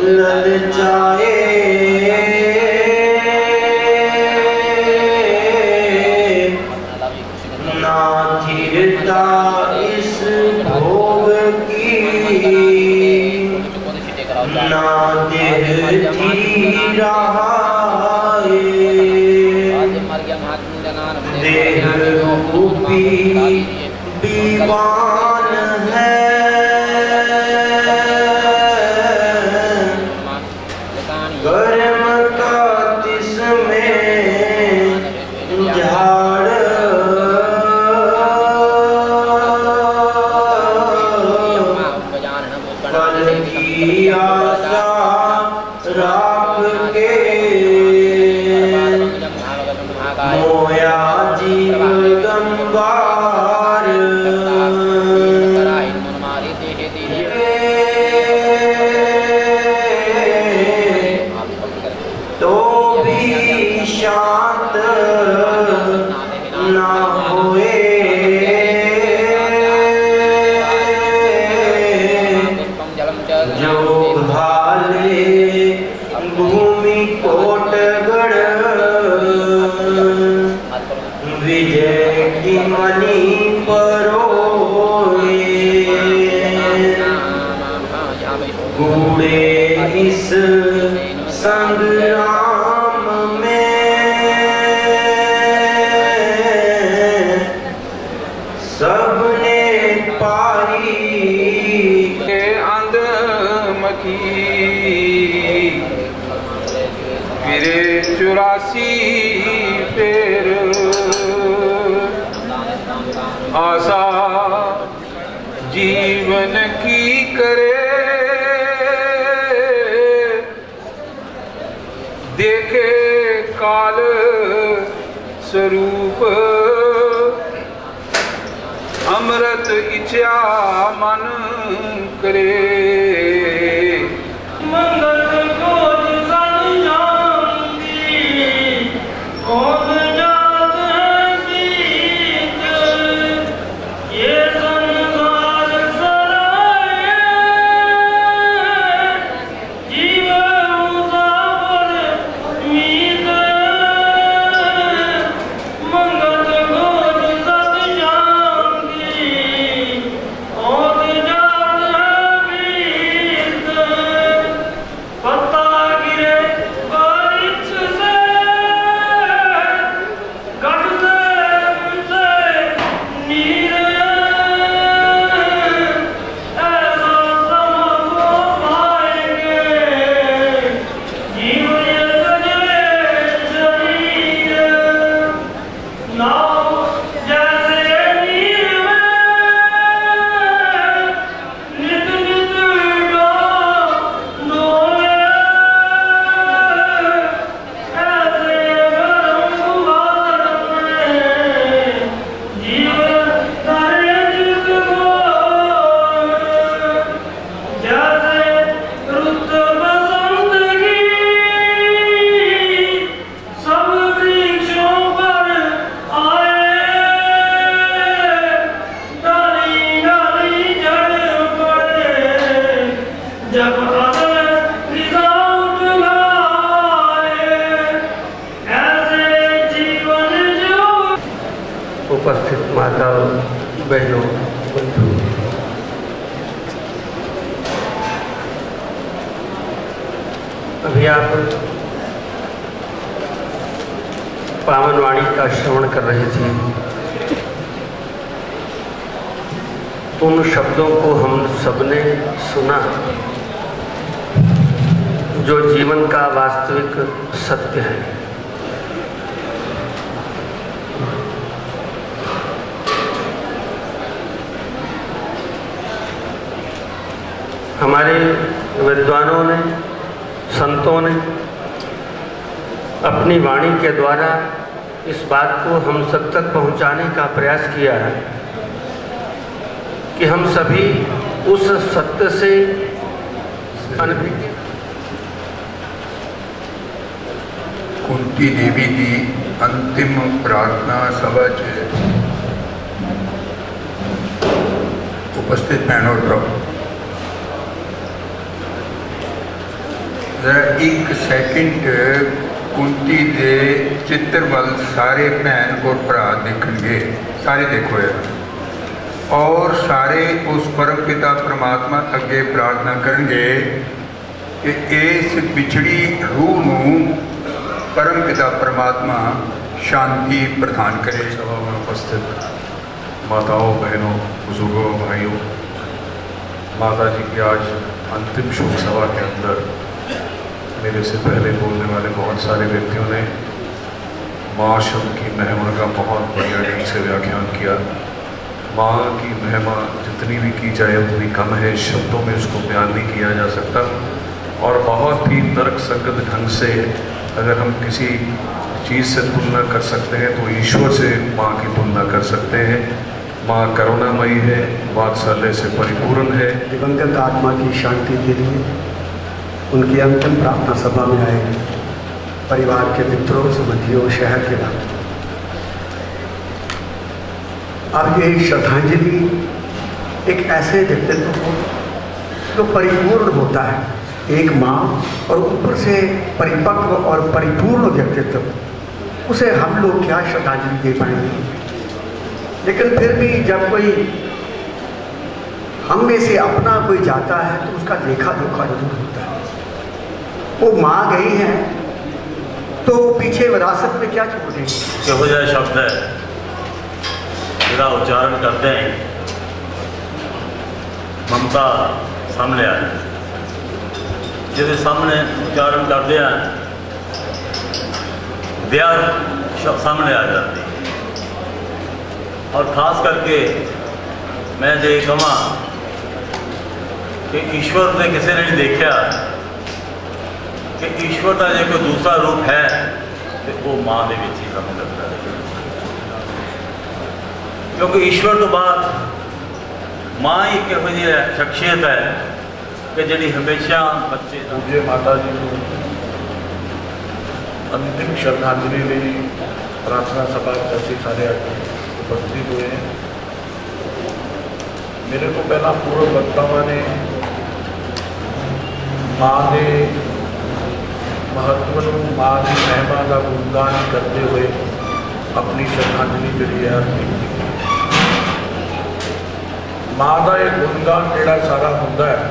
ललचाए ना धीरता इस भोग की ना देह थी रहा देह रूपी दीवान है कर्म का तिसमें झाड़ कल की आशा राख के मोया जीव गंगार तो भी शांत ना होए जो भाले भूमि कोटगढ़ विजय की मणि परोए कूड़े इस संग्राम में सबने पाई के अंधमकी फिरे 84 फेर आशा जीवन की करे देखे काल स्वरूप अमृत इच्छा मन करे मंगल को उपस्थित माताओं बहनों बंधु अभी आप पावन वाणी का श्रवण कर रहे थे। उन शब्दों को हम सबने सुना जो जीवन का वास्तविक सत्य है। हमारे विद्वानों ने, संतों ने अपनी वाणी के द्वारा इस बात को हम सब तक पहुंचाने का प्रयास किया है कि हम सभी उस सत्य से अनभिज्ञ। कुंती देवी की अंतिम प्रार्थना सभा उपस्थित बहनों और जरा एक सेकंड कुंती दे चित्र वाल सारे भैन और भरा देखणगे, सारे देखो यार, और सारे उस परम पिता परमात्मा अगे प्रार्थना करेंगे कि इस बिछड़ी रूह नूं परम पिता परमात्मा शांति प्रदान करे। सभा में उपस्थित माताओं, बहनों, बुजुर्गों, भाइयों, माता जी की आज अंतिम शोक सभा के अंदर मेरे से पहले बोलने वाले बहुत सारे व्यक्तियों ने माँ शब्द की महिमा का बहुत बढ़िया ढंग से व्याख्यान किया। माँ की महिमा जितनी भी की जाए उतनी कम है, शब्दों में उसको बयान नहीं किया जा सकता। और बहुत ही तर्क संगत ढंग से अगर हम किसी चीज़ से तुलना कर सकते हैं तो ईश्वर से माँ की तुलना कर सकते हैं। माँ करुणामयी है, वात्सल्य से परिपूर्ण है। दिवंगत आत्मा की शांति के लिए उनकी अंतिम प्रार्थना सभा में आए परिवार के मित्रों, संबंधियों, शहर के लोग, अब ये श्रद्धांजलि एक ऐसे व्यक्तित्व को जो परिपूर्ण होता है, एक माँ और ऊपर से परिपक्व और परिपूर्ण व्यक्तित्व, उसे हम लोग क्या श्रद्धांजलि दे पाएंगे। लेकिन फिर भी जब कोई हम में से अपना कोई जाता है तो उसका देखा जोखा जरूर होता है। वो माँ गई है तो पीछे विरासत में क्या छोड़ देंगे। यहो जिहा शब्द है जिहदा उच्चारण करते हैं ममता सामने आ जाए, जिहदे सामने उच्चारण करते हैं ब्याह सामने आ जाती है। और खास करके मैं ये कहा कि ईश्वर ने किसी ने नहीं देखा कि ईश्वर का जो कोई दूसरा रूप है तो वो माँ के विच ही काम करता है, क्योंकि ईश्वर तो बाद माँ ही एक यहो जी शख्सियत है कि जी हमेशा बच्चे पूज्य माता जी को अंतिम श्रद्धांजलि लिए प्रार्थना सभा जैसे सारे उपस्थित हुए हैं। मेरे को पहला पूर्व वक्तावां ने माँ के महत्व को, माँ की महिमा का गुणगान करते हुए अपनी श्रद्धांजलि जी है अर्पित की। माँ का एक गुणगान जोड़ा सारा होंदा है,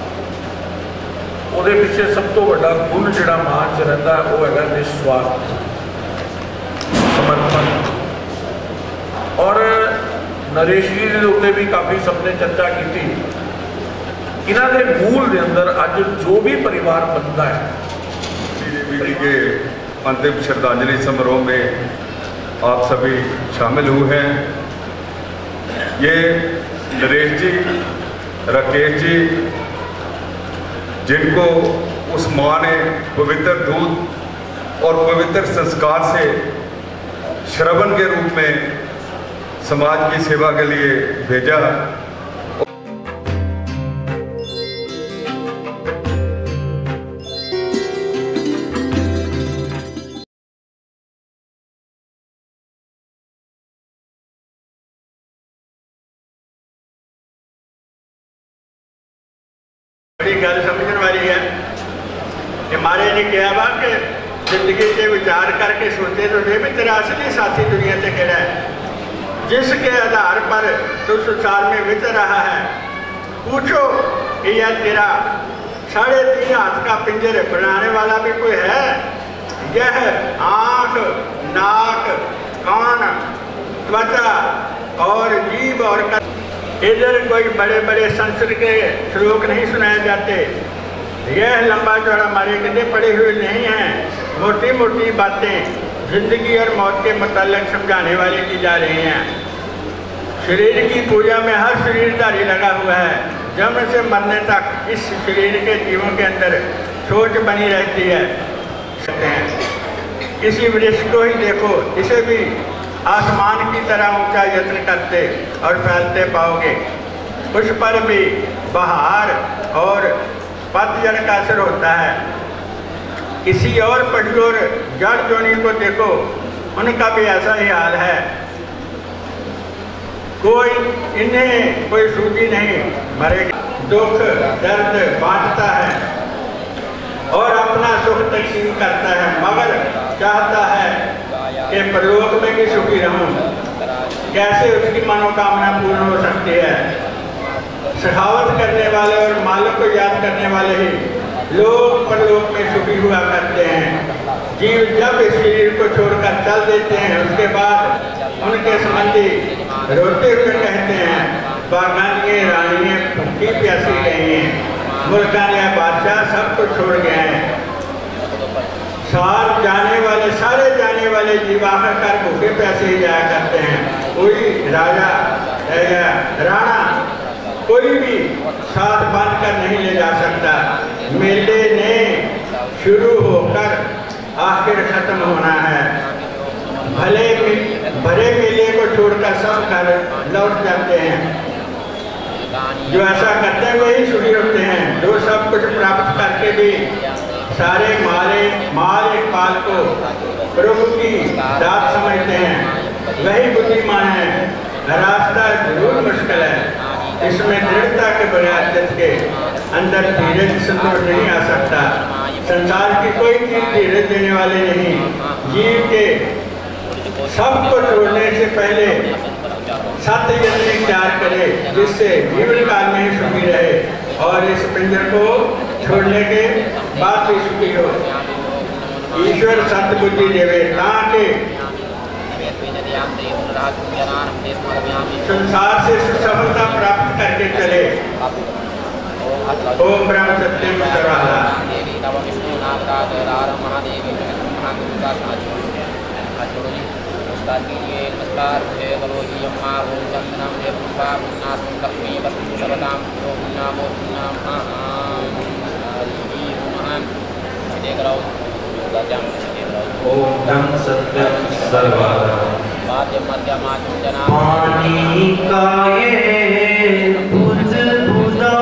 ਉਹਦੇ ਪਿੱਛੇ सब तो बड़ा गुण जोड़ा माँ च रहिंदा है वो है निस्वार्थ समर्पण। और नरेश जी के उत्ते भी काफ़ी सबने चर्चा की थी। इन्हों के मूल के अंदर अज जो भी परिवार बनता है, देवी के अंतिम श्रद्धांजलि समारोह में आप सभी शामिल हुए हैं। ये नरेश जी, राकेश जी, जिनको उस माँ ने पवित्र दूध और पवित्र संस्कार से श्रवण के रूप में समाज की सेवा के लिए भेजा। बड़ी गल समझने वाली है कि महाराज ने कहा वा कि जिंदगी से विचार करके सोचे तो भी तेरा असली साथी दुनिया से केड़ा है, जिसके आधार पर तू संसार में विचर रहा है। पूछो कि यह तेरा 3.5 हाथ का पिंजर बनाने वाला भी कोई है? यह आँख, नाक, कान, त्वचा और जीभ और इधर कोई बड़े बड़े संस्कृत के श्लोक नहीं सुनाए जाते। यह लंबा चौड़ा हमारे कदे पड़े हुए नहीं हैं। मोटी मोटी बातें जिंदगी और मौत के मुताल्लिक समझाने वाली की जा रही हैं। शरीर की पूजा में हर शरीरधारी लगा हुआ है। जन्म से मरने तक इस शरीर के जीवों के अंदर सोच बनी रहती है। किसी वृक्ष को ही देखो, इसे भी आसमान की तरह ऊंचा यत्न करते और फैलते पाओगे। उस पर भी बहार और पतझड़ का असर होता है। किसी और पशु और जड़ जोनी को देखो, उनका भी ऐसा ही हाल है। इन्हें कोई सूझी नहीं, मरेगा। दुख दर्द बांटता है और अपना सुख तकसीम करता है, मगर चाहता है कि परलोक में भी सुखी रहूं। कैसे उसकी मनोकामना पूर्ण हो सकती है? सखावत करने वाले और मालिक को याद करने वाले ही लोग परलोक में सुखी हुआ करते हैं। जीव जब इस शरीर को छोड़कर चल देते हैं, उसके बाद उनके संबंधी रोते हुए कहते हैं, बागानिये रानियाँ भूखी प्यासी गई हैं, मुल्कानिया बादशाह सब कुछ छोड़ गए हैं। सारे जाने वाले जीव आखिरकार भूखे प्यासे ही जाया करते हैं। कोई राजा या राणा कोई भी साथ बांध कर नहीं ले जा सकता। मेले ने शुरू होकर आखिर खत्म होना है। भरे मेले को छोड़कर सब घर लौट जाते हैं। जो ऐसा करते हैं वही सुखी होते हैं। जो सब कुछ प्राप्त करके भी सारे माल पाल को प्रभु की दात समझते हैं, वही बुद्धिमान है। रास्ता जरूर मुश्किल है, इसमें दृढ़ता के बगैर चित्त के अंदर धीरज संतोष नहीं आ सकता। संसार की कोई चीज धीरज देने वाले नहीं। जीव के सब को छोड़ने से पहले सत्य यत्न इख्तियार करे, जिससे जीवन काल में ही सुखी रहे और इस पिंजर को छोड़ने के बाद भी सुखी हो। ईश्वर सत्य बुद्धि देवे ताकि संसार से सफलता प्राप्त करके चले। ओम ब्रह्म सत्यम सर्वदा। नमस्कार मुझे करो जी अम्मा ओम चंदनम हे पुष्पा पुन्ना सुन लक्ष्मी वस्तु सर्वदाम ओम नामो नाम हरि महान देख रहा हूं राजम देख रहा हूं। ओम ब्रह्म सत्यम सर्वदा वाद्य मध्य मातु जना पानी का ये बुध बुदा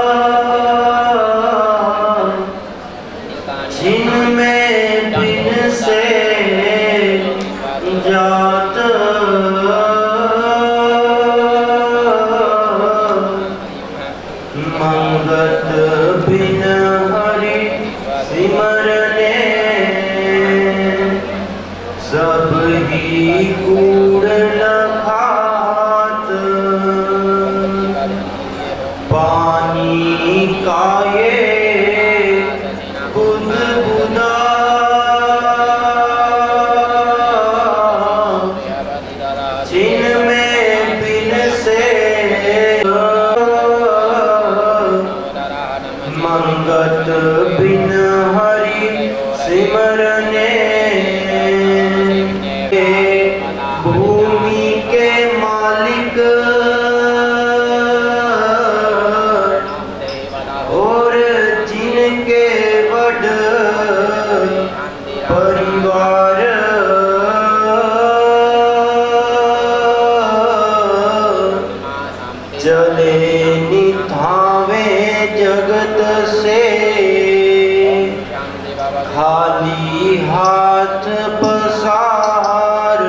जिनमें बिन से जात मंगत बिन हरि सिमरने सब ही कूड़ लखात। पानी का ये बुध बुदा जिनमें बिन से मंगत बिन हरि सिमरने भूमि के मालिक और जिनके वड परिवार चले निथावे जगत से खाली हाथ पसार।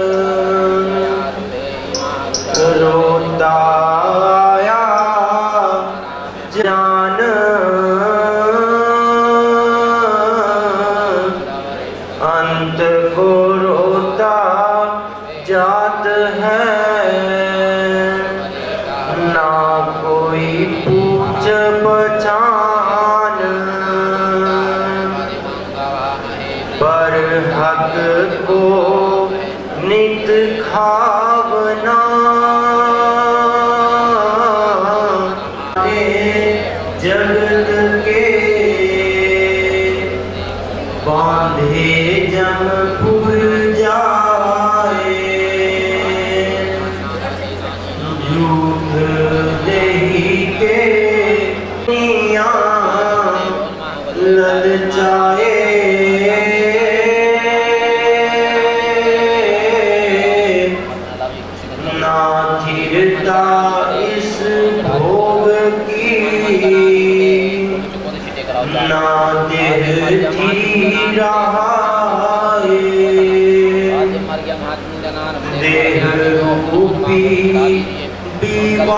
रोता आया जान अंत को रोता जात है। ना कोई पूछ पहचान पर हक को नित खावना। जगत के बांधे जमपुर जाए झूठ दही के ललचाए। ना थिरता इस भोग की ना देह थी रहाए। देह रूपी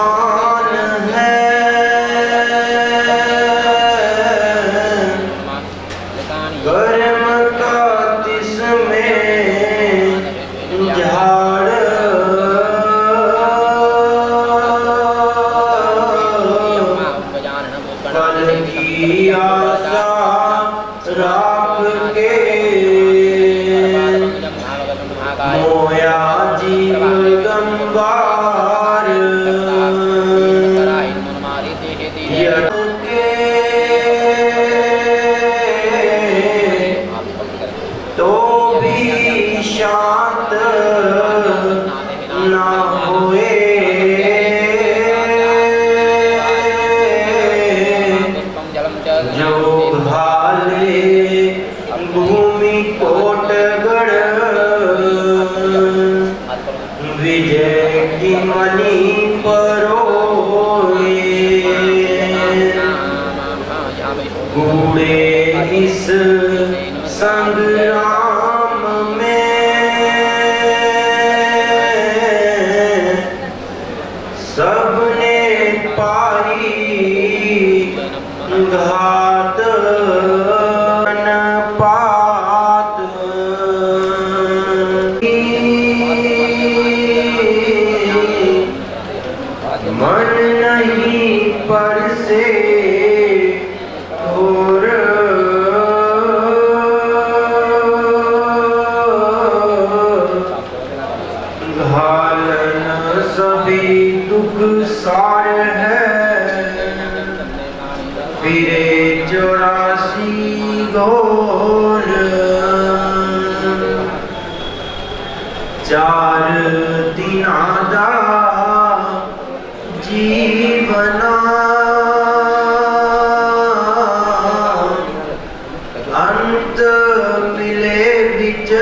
दीवान है कल की आशा राख के मोया जीव गंगार तो भी शांत ना होए जो भाले भूमि कोटगढ़ विजय की मणि परोए कूड़े इस संग्राम में सबने पाई घात पात मन नहीं पर से और घालन सभी दुख सार है फिरे 84 घोर 4 दिनादा जीवना अंत मिले बिच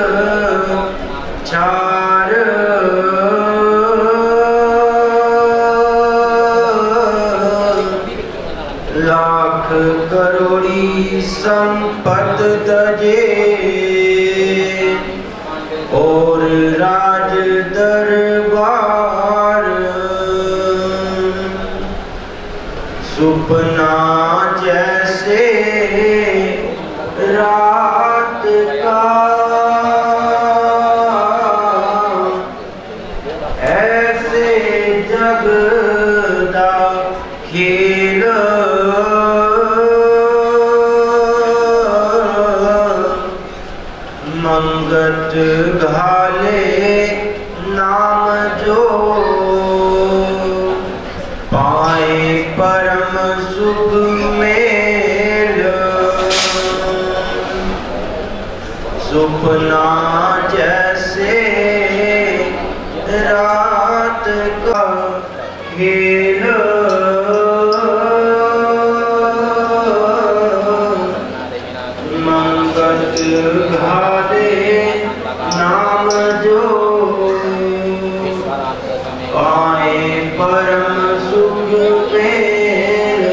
4 लाख करोड़ी संपत तजे और राज दरबार सुपना जैसे रात का ऐसे जगदा खेल मंगत घाले नाम जो पाए परम सुख मेल सुपना जैसे रात का खेल मंगत घाले नाम जो पाए परम सुख मेल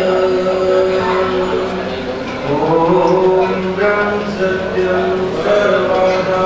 ओम ब्रह्म सत्यम सर्वदा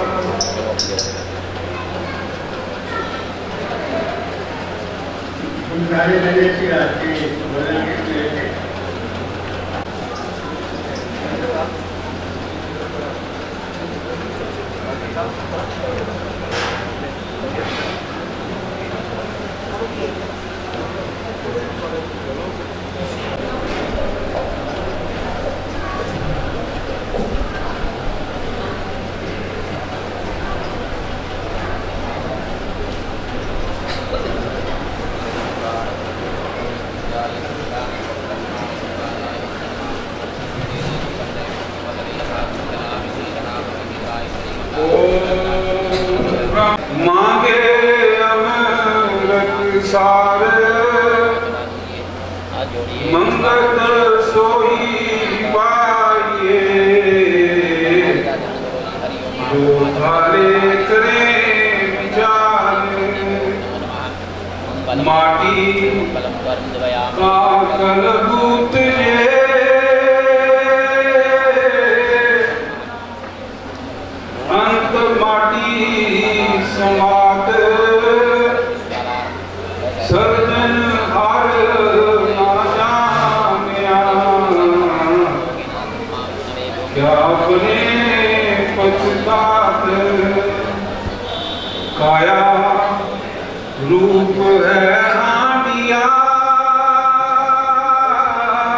मांगे अमृत सार मंगत सोई पाइए जो भाले करे विचार माटी का कलबूत अंत माटी समात सर्जन हर ना जानिया क्या अपने पछतात काया रूप है हांडिया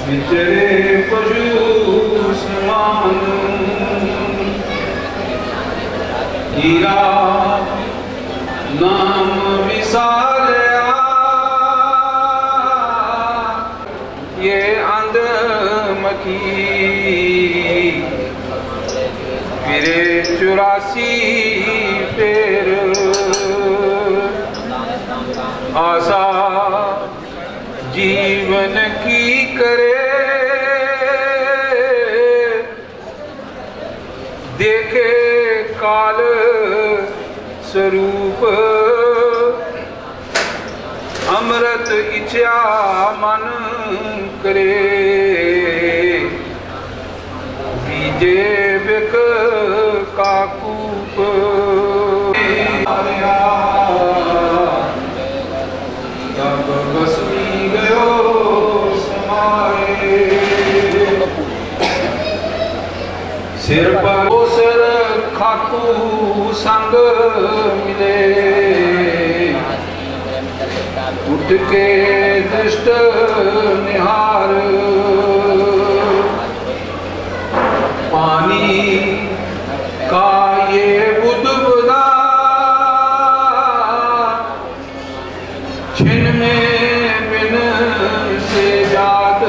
विचरे पशु समान हीरा नाम विसारया ये अंधमखी फिरे 84 फेर आशा जीवन की करे देखे काल स्वरूप अमृत इच्छा मन करे बीजे बिक का कूप तब बसमी गयो समाए सिर पर सिर खाकू संग मिले उठ के दृष्ट निहार पानी का ये बुदबुदा छिन में बिन से जात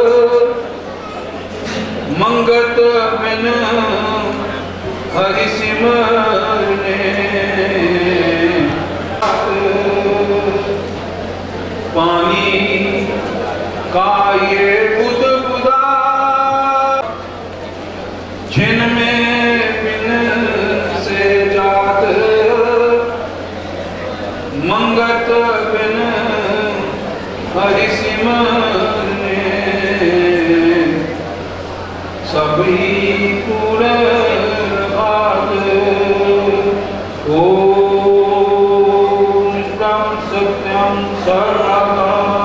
मंगत बिन हरि सिमरने पानी का ये बुदबुदा छिन में बिन से जात मंगत बिन हरि सिमरने सभी पूर्ण भाग ओम सत्यम सर्वदा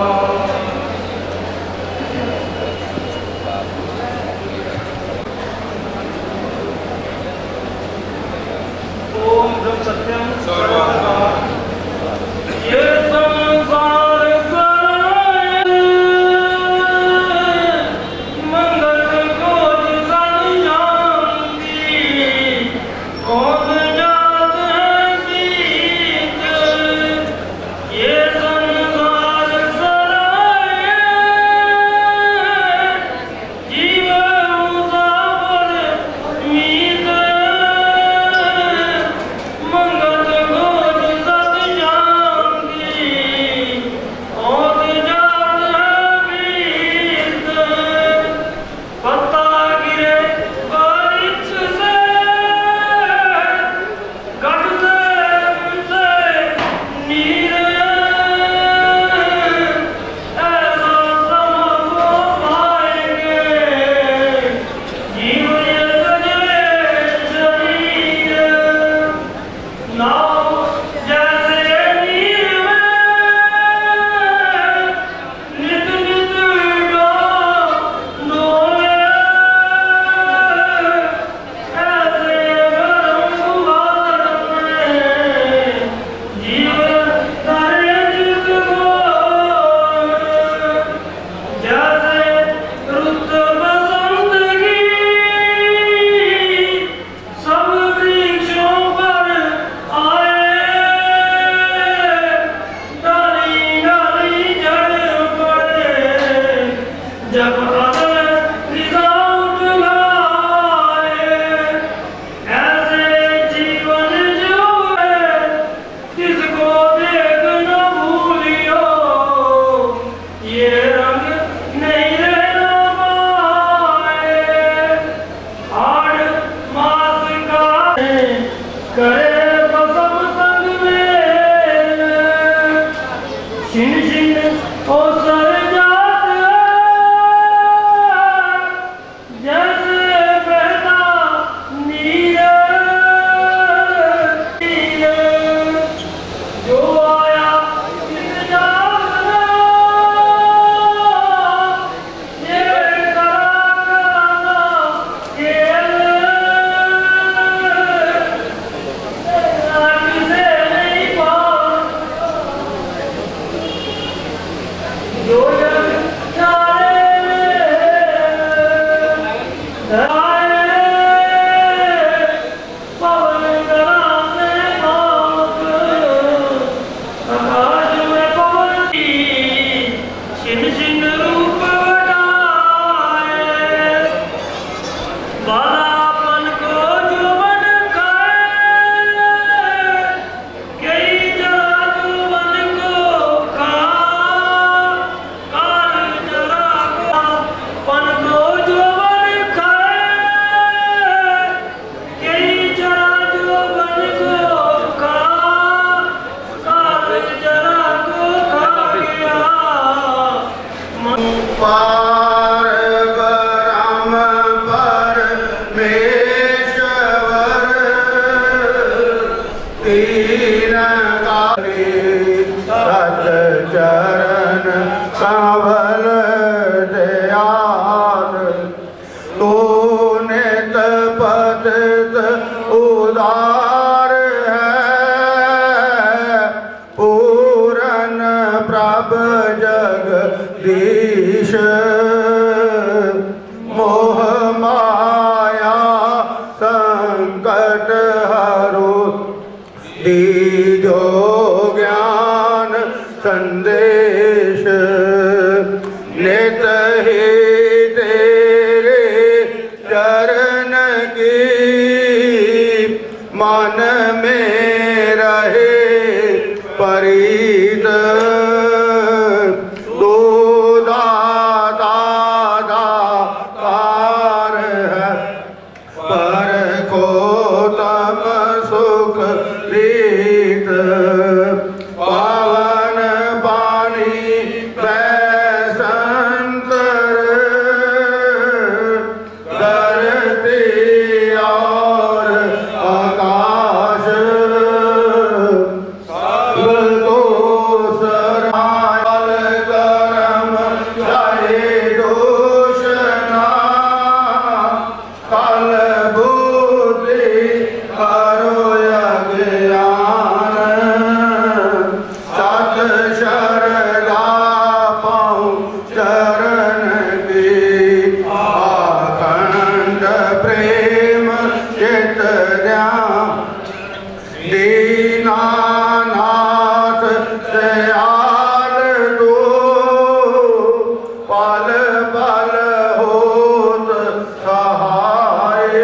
ओम सत्यम सर्वदा ये संसार शिन शिन ओ सर जात मन में रहे परीत दो दादा दातार है पर को तम सुख रीत पावन पानी बैसंतर धरती और आकाश तो सराल करम जाए दोषना कल बुद्धि करो अज्ञान सत शरदा पाऊं चरण की अखंड प्रेम चित ध्यान दीनानाथ दयाल दो पल पल होत सहाय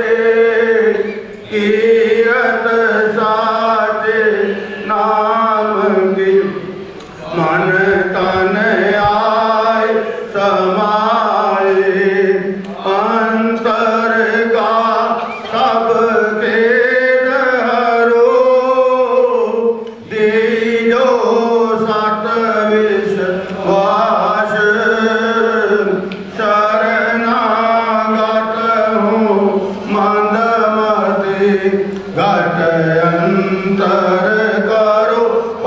कीरत साचे नाम की मन तन आए समाए अंतर का सब खेद हरो दीजो सत विश्वास शरणागत हूँ मंदमति घट अंतर करो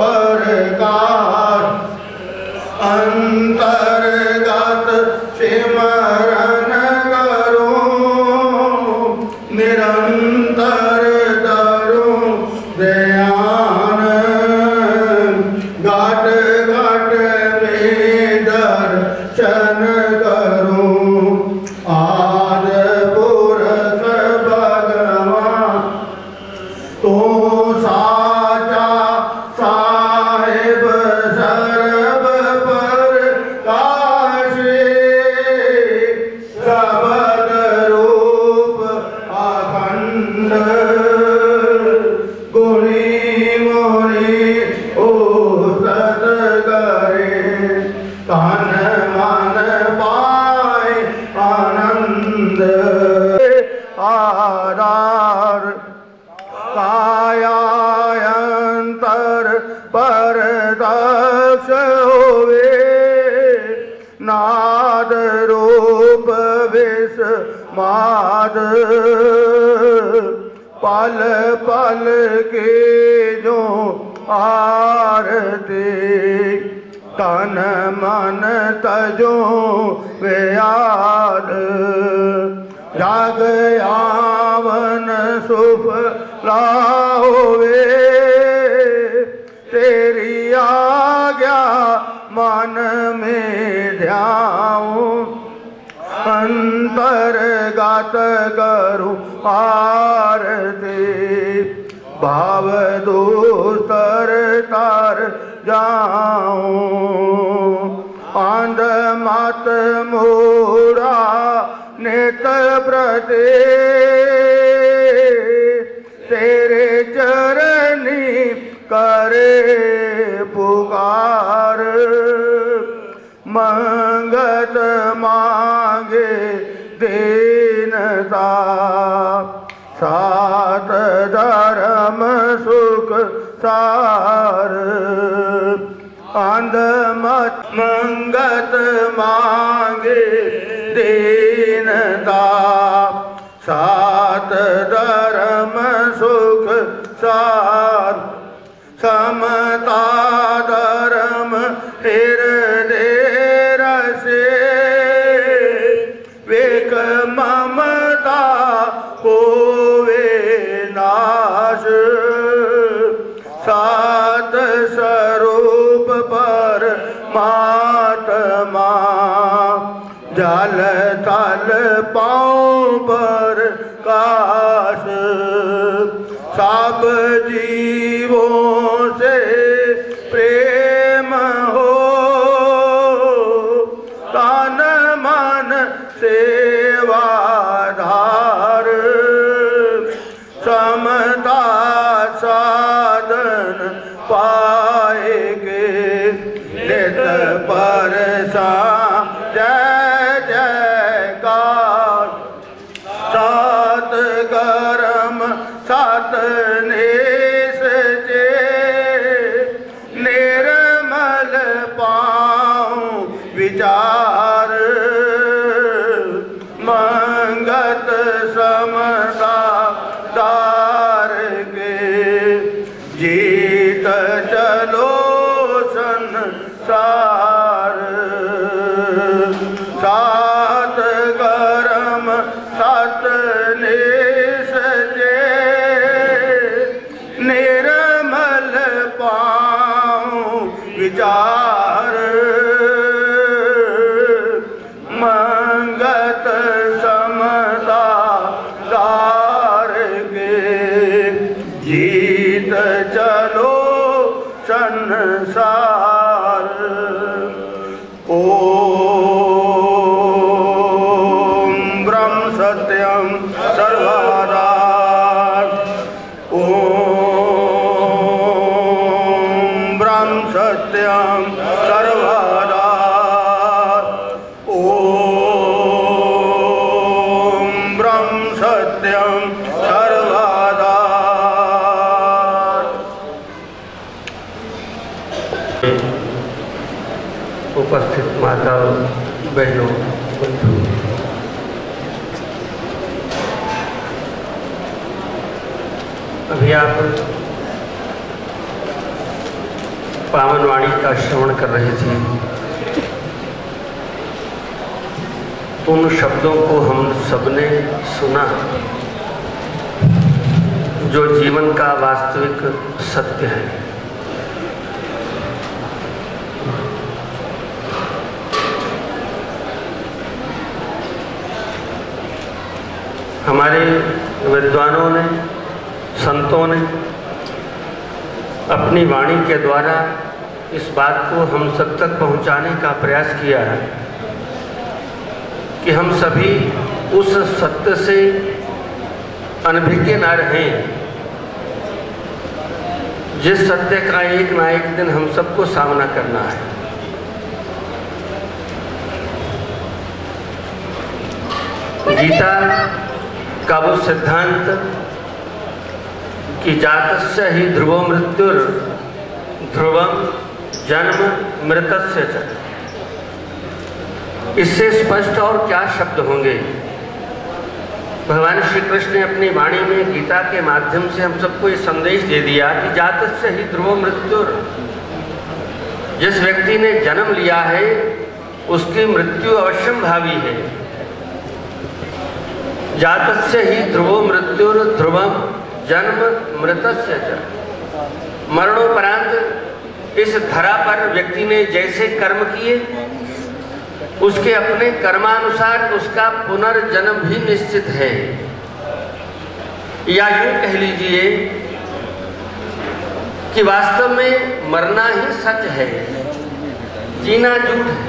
परकार अंतर्गत सिमरन करो निरंतर दरो ध्यान घट घट में दर्शन करो आद पुरख भगवान तो साचा साहेब सर्व पर काशे शब्द रूप अखंड गुणी मुनि ओ सत करे तन मन पाए आनंद आधार कायांतर पर दक्ष होवे नाद रूप विष माद पल पल के जो आरती तन मन तजो व्याद जाग यावन सुफ लावे तेरी आज्ञा मन में ध्याऊं अंतर्गत करूं आरती भाव दूतर तार जाऊं आंध मत मूढ़ा नित प्रति तेरे चरनी करे पुकार मंगत मांगे दीनता सात धर्म सुख सार अंध मत मंगत मांगे दीनता सात धर्म सुख सार समता धर्म हृदय रसे वेक ममता होवे नाश सात स्वरूप पर मात्मा जल तल पाँव पर काश सब जीवों से प्रेम हो तन मन सेवाधार समता माताओं, बहनों, बंधु, अभी आप पावन वाणी का श्रवण कर रहे थे। उन शब्दों को हम सबने सुना जो जीवन का वास्तविक सत्य है। हमारे विद्वानों ने, संतों ने अपनी वाणी के द्वारा इस बात को हम सब तक पहुंचाने का प्रयास किया है कि हम सभी उस सत्य से अनभिज्ञ न रहें जिस सत्य का एक ना एक दिन हम सबको सामना करना है। गीता का वो सिद्धांत कि जातस्य ही ध्रुवो मृत्युर ध्रुवम जन्म मृतस्य च, इससे स्पष्ट और क्या शब्द होंगे। भगवान श्री कृष्ण ने अपनी वाणी में गीता के माध्यम से हम सबको ये संदेश दे दिया कि जातस्य ही ध्रुवो मृत्युर, जिस व्यक्ति ने जन्म लिया है उसकी मृत्यु अवश्यम भावी है। जातस्य ही ध्रुवो मृत्युर ध्रुवम जन्म मृतस्य च, मरणोपरांत इस धरा पर व्यक्ति ने जैसे कर्म किए उसके अपने कर्मानुसार उसका पुनर्जन्म भी निश्चित है। या यूं कह लीजिए कि वास्तव में मरना ही सच है, जीना झूठ है।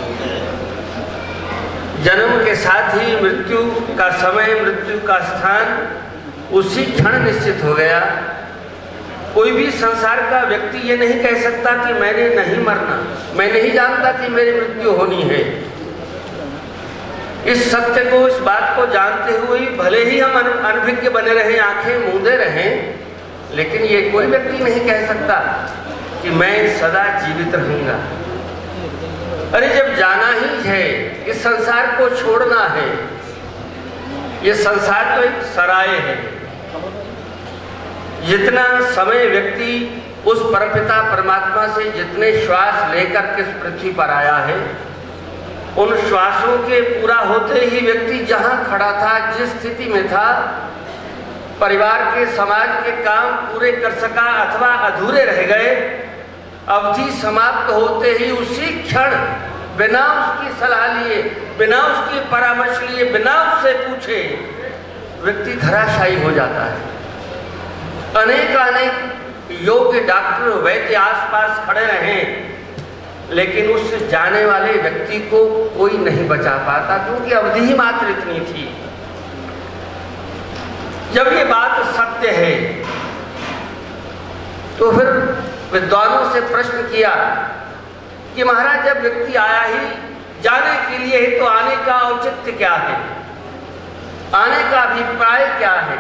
जन्म के साथ ही मृत्यु का समय, मृत्यु का स्थान उसी क्षण निश्चित हो गया। कोई भी संसार का व्यक्ति ये नहीं कह सकता कि मैंने नहीं मरना, मैं नहीं जानता कि मेरी मृत्यु होनी है। इस सत्य को, इस बात को जानते हुए भले ही हम अनभिज्ञ बने रहें, आंखें मूंदे रहें, लेकिन ये कोई व्यक्ति नहीं कह सकता कि मैं सदा जीवित रहूंगा। अरे जब जाना ही है, इस संसार को छोड़ना है, ये संसार तो एक सराय है। जितना समय व्यक्ति उस परमपिता परमात्मा से जितने श्वास लेकर के इस पृथ्वी पर आया है, उन श्वासों के पूरा होते ही व्यक्ति जहां खड़ा था, जिस स्थिति में था, परिवार के, समाज के काम पूरे कर सका अथवा अधूरे रह गए, अवधि समाप्त होते ही उसी क्षण बिना उसकी सलाह लिए, बिना उसकी परामर्श लिए, बिना उससे पूछे व्यक्ति धराशायी हो जाता है। अनेक योग्य डॉक्टर, वैद्य आसपास खड़े रहें, लेकिन उस जाने वाले व्यक्ति को कोई नहीं बचा पाता, क्योंकि अवधि ही मात्र इतनी थी। जब ये बात सत्य है तो फिर विद्वानों से प्रश्न किया कि महाराज जब व्यक्ति आया ही जाने के लिए है तो आने का औचित्य क्या है, आने का अभिप्राय क्या है।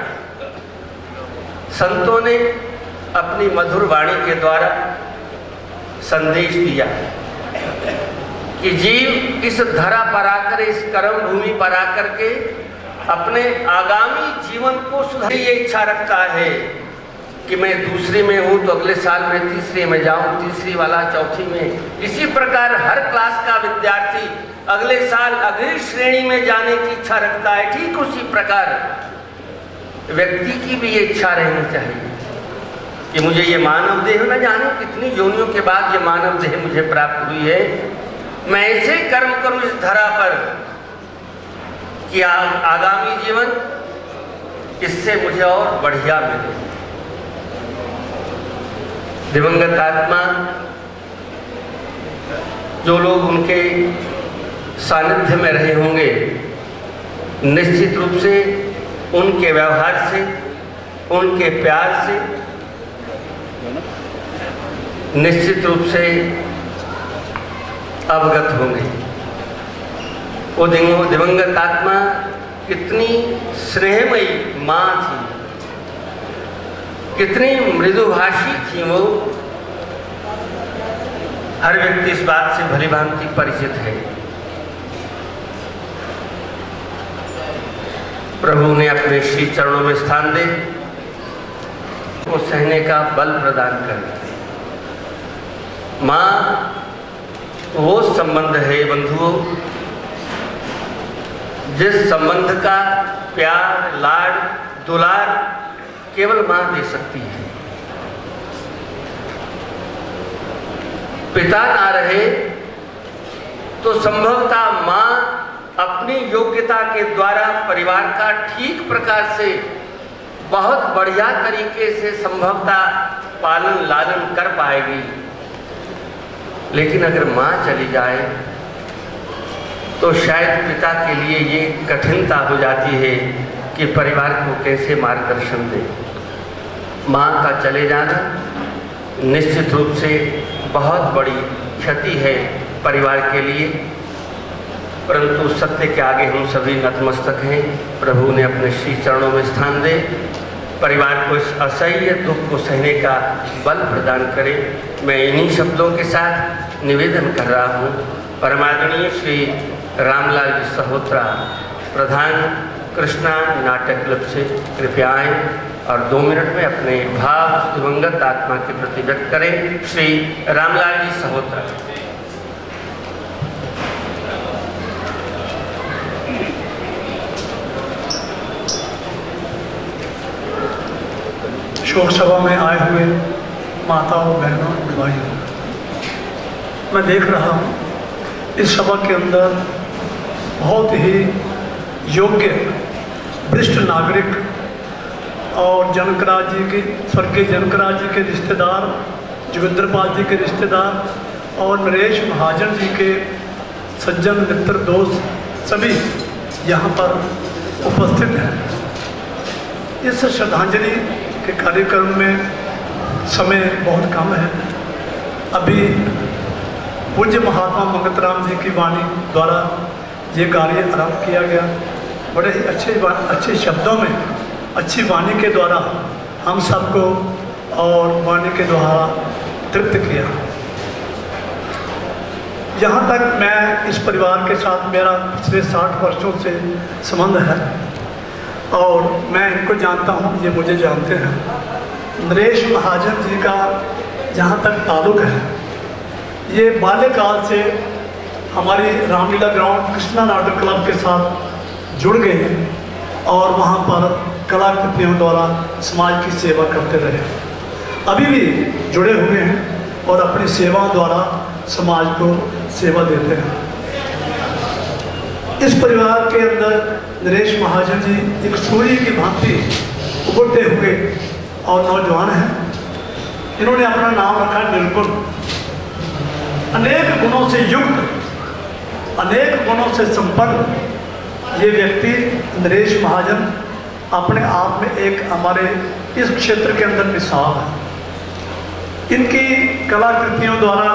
संतों ने अपनी मधुर वाणी के द्वारा संदेश दिया कि जीव इस धरा पर आकर, इस कर्म भूमि पर आकर के अपने आगामी जीवन को सुधारने की इच्छा रखता है कि मैं दूसरी में हूं तो अगले साल मैं तीसरी में जाऊं, तीसरी वाला चौथी में। इसी प्रकार हर क्लास का विद्यार्थी अगले साल अगली श्रेणी में जाने की इच्छा रखता है। ठीक उसी प्रकार व्यक्ति की भी ये इच्छा रहनी चाहिए कि मुझे ये मानव देह, न जाने कितनी योनियों के बाद ये मानव देह मुझे प्राप्त हुई है, मैं ऐसे कर्म करूं इस धरा पर कि आगामी जीवन इससे मुझे और बढ़िया मिले। दिवंगत आत्मा, जो लोग उनके सानिध्य में रहे होंगे, निश्चित रूप से उनके व्यवहार से, उनके प्यार से निश्चित रूप से अवगत होंगे। वो दिवंगत आत्मा कितनी स्नेहमयी माँ थी, कितनी मृदुभाषी थी वो, हर व्यक्ति इस बात से भली भांति परिचित है। प्रभु ने अपने श्री चरणों में स्थान दे वो सहने का बल प्रदान कर। माँ वो संबंध है बंधुओं, जिस संबंध का प्यार, लाड, दुलार केवल माँ दे सकती है। पिता ना रहे तो संभवतः माँ अपनी योग्यता के द्वारा परिवार का ठीक प्रकार से बहुत बढ़िया तरीके से संभवतः पालन लालन कर पाएगी। लेकिन अगर माँ चली जाए तो शायद पिता के लिए ये कठिनता हो जाती है कि परिवार को कैसे मार्गदर्शन दे। माँ का चले जाना निश्चित रूप से बहुत बड़ी क्षति है परिवार के लिए, परंतु सत्य के आगे हम सभी नतमस्तक हैं। प्रभु ने अपने श्री चरणों में स्थान दे, परिवार को इस असह्य दुख को सहने का बल प्रदान करे। मैं इन्हीं शब्दों के साथ निवेदन कर रहा हूँ। परमादरणीय श्री रामलाल जी सहोत्रा, प्रधान कृष्णा नाटक क्लब से कृपया आएँ और 2 मिनट में अपने भाव दिवंगत आत्मा के प्रति व्यक्त करें। श्री रामलाल जी सहोत्रा। शोक सभा में आए हुए माताओं, बहनों, भाइयों, मैं देख रहा हूँ इस सभा के अंदर बहुत ही योग्य वरिष्ठ नागरिक और जनकराज जी के, स्वर्गीय जनकराज जी के रिश्तेदार, जोगिंद्रपाल जी के रिश्तेदार और नरेश महाजन जी के सज्जन मित्र दोस्त सभी यहाँ पर उपस्थित हैं। इस श्रद्धांजलि के कार्यक्रम में समय बहुत कम है। अभी पूज्य महात्मा मंगतराम जी की वाणी द्वारा ये कार्य आरंभ किया गया। बड़े ही अच्छे शब्दों में, अच्छी वाणी के द्वारा हम सबको और वाणी के द्वारा तृप्त किया। यहाँ तक मैं इस परिवार के साथ मेरा पिछले 60 वर्षों से संबंध है और मैं इनको जानता हूँ, ये मुझे जानते हैं। नरेश महाजन जी का जहाँ तक ताल्लुक है, ये बाल्यकाल से हमारी रामलीला ग्राउंड कृष्णा नाटक क्लब के साथ जुड़ गए और वहाँ पर कलाकृतियों द्वारा समाज की सेवा करते रहे। अभी भी जुड़े हुए हैं और अपनी सेवा द्वारा समाज को सेवा देते हैं। इस परिवार के अंदर नरेश महाजन जी एक सूर्य की भांति उभरते हुए और नौजवान हैं। इन्होंने अपना नाम रखा निर्गुण। अनेक गुणों से युक्त, अनेक गुणों से संपन्न ये व्यक्ति नरेश महाजन अपने आप में एक हमारे इस क्षेत्र के अंदर मिसाल है। इनकी कलाकृतियों द्वारा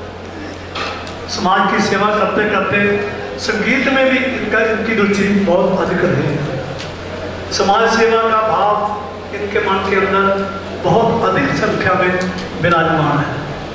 समाज की सेवा करते करते संगीत में भी इनकी रुचि बहुत अधिक रही है। समाज सेवा का भाव इनके मन के अंदर बहुत अधिक संख्या में विराजमान है।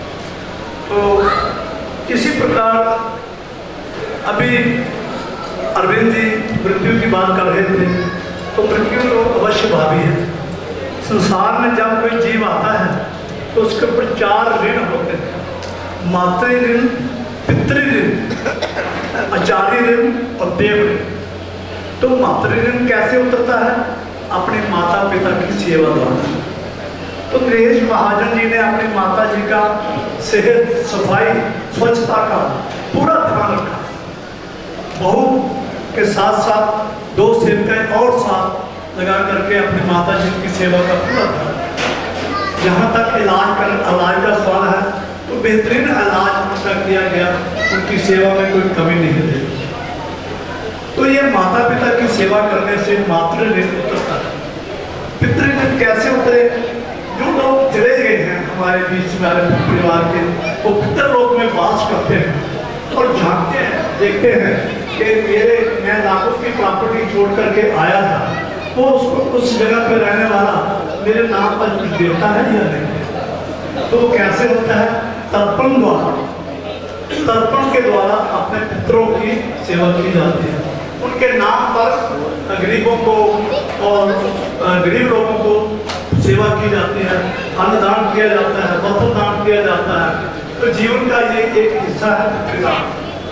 तो इसी प्रकार अभी अरविंद जी मृत्यु की बात कर रहे थे, तो मृत्यु तो अवश्य भावी है। संसार में जब कोई जीव आता है तो उसके ऊपर 4 ऋण होते हैं: मातृ ऋण, पितृ ऋण, आचार्य ऋण और देव ऋण। तो मातृ ऋण कैसे उतरता है? अपने माता पिता की सेवा द्वारा। तो नरेश महाजन जी ने अपनी माता जी का सेहत, सफाई, स्वच्छता का पूरा ध्यान रखा। बहू के साथ साथ 2 सेवकाएं और साथ लगा करके अपनी माता जी की सेवा का पूरा ध्यान। जहाँ तक इलाज का सवाल है तो बेहतरीन इलाज उनका किया गया, उनकी सेवा में कोई कमी नहीं रही। तो ये माता पिता की सेवा करने से मातृ ऋण उतरता है। पितृ ऋण कैसे उतरे? जो लोग चले गए हैं हमारे बीच में, हमारे परिवार के, वो पितृलोक में वास करते हैं और झांकते हैं, देखते हैं कि मैं लाखों की प्रॉपर्टी छोड़ करके आया था, वो उस जगह पे रहने वाला मेरे नाम पर कुछ देता है या नहीं। तो वो कैसे होता है? तर्पण द्वारा तर्पण के द्वारा अपने पितरों की सेवा की जाती है। उनके नाम पर गरीबों को और गरीब लोगों को सेवा की जाती है, अन्नदान किया जाता है, वस्त्र दान किया जाता है। तो जीवन का ये एक हिस्सा है पितृदान।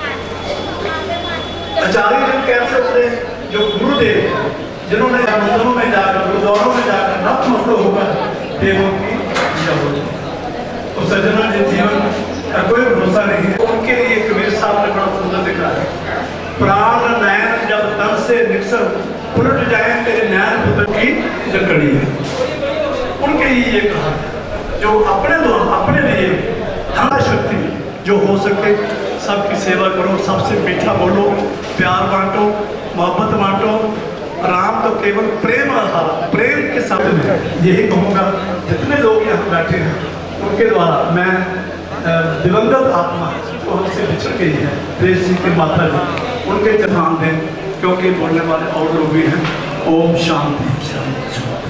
आचार्य जन कैसे होते, जो गुरुदेव जिन्होंने मंदिरों में जाकर, गुरुद्वारों में जाकर नतमस्तक होकर देवों की पूजा होती है। तो सज्जना के जीवन का कोई भरोसा नहीं है। उनके लिए कबीर साहब ने बड़ा सुंदर लिखा है, प्राण नैन जब तन से निकसर उलट जाए तेरे नैन पुत्र की जकड़ी है। उनके लिए ये कहा है, जो अपने द्वारा अपने लिए हर शक्ति जो हो सके सबकी सेवा करो, सबसे मीठा बोलो, प्यार बांटो, मोहब्बत बांटो। राम तो केवल प्रेम आधार, प्रेम के शब्द में यही कहूँगा। जितने लोग यहाँ बैठे हैं उनके द्वारा मैं दिवंगत आत्मा जो हमसे बिछड़ गई है, देश जी की माता जी, उनके ध्यान दें, क्योंकि बोलने वाले और लोग भी हैं। ओम शांति शांति शांति।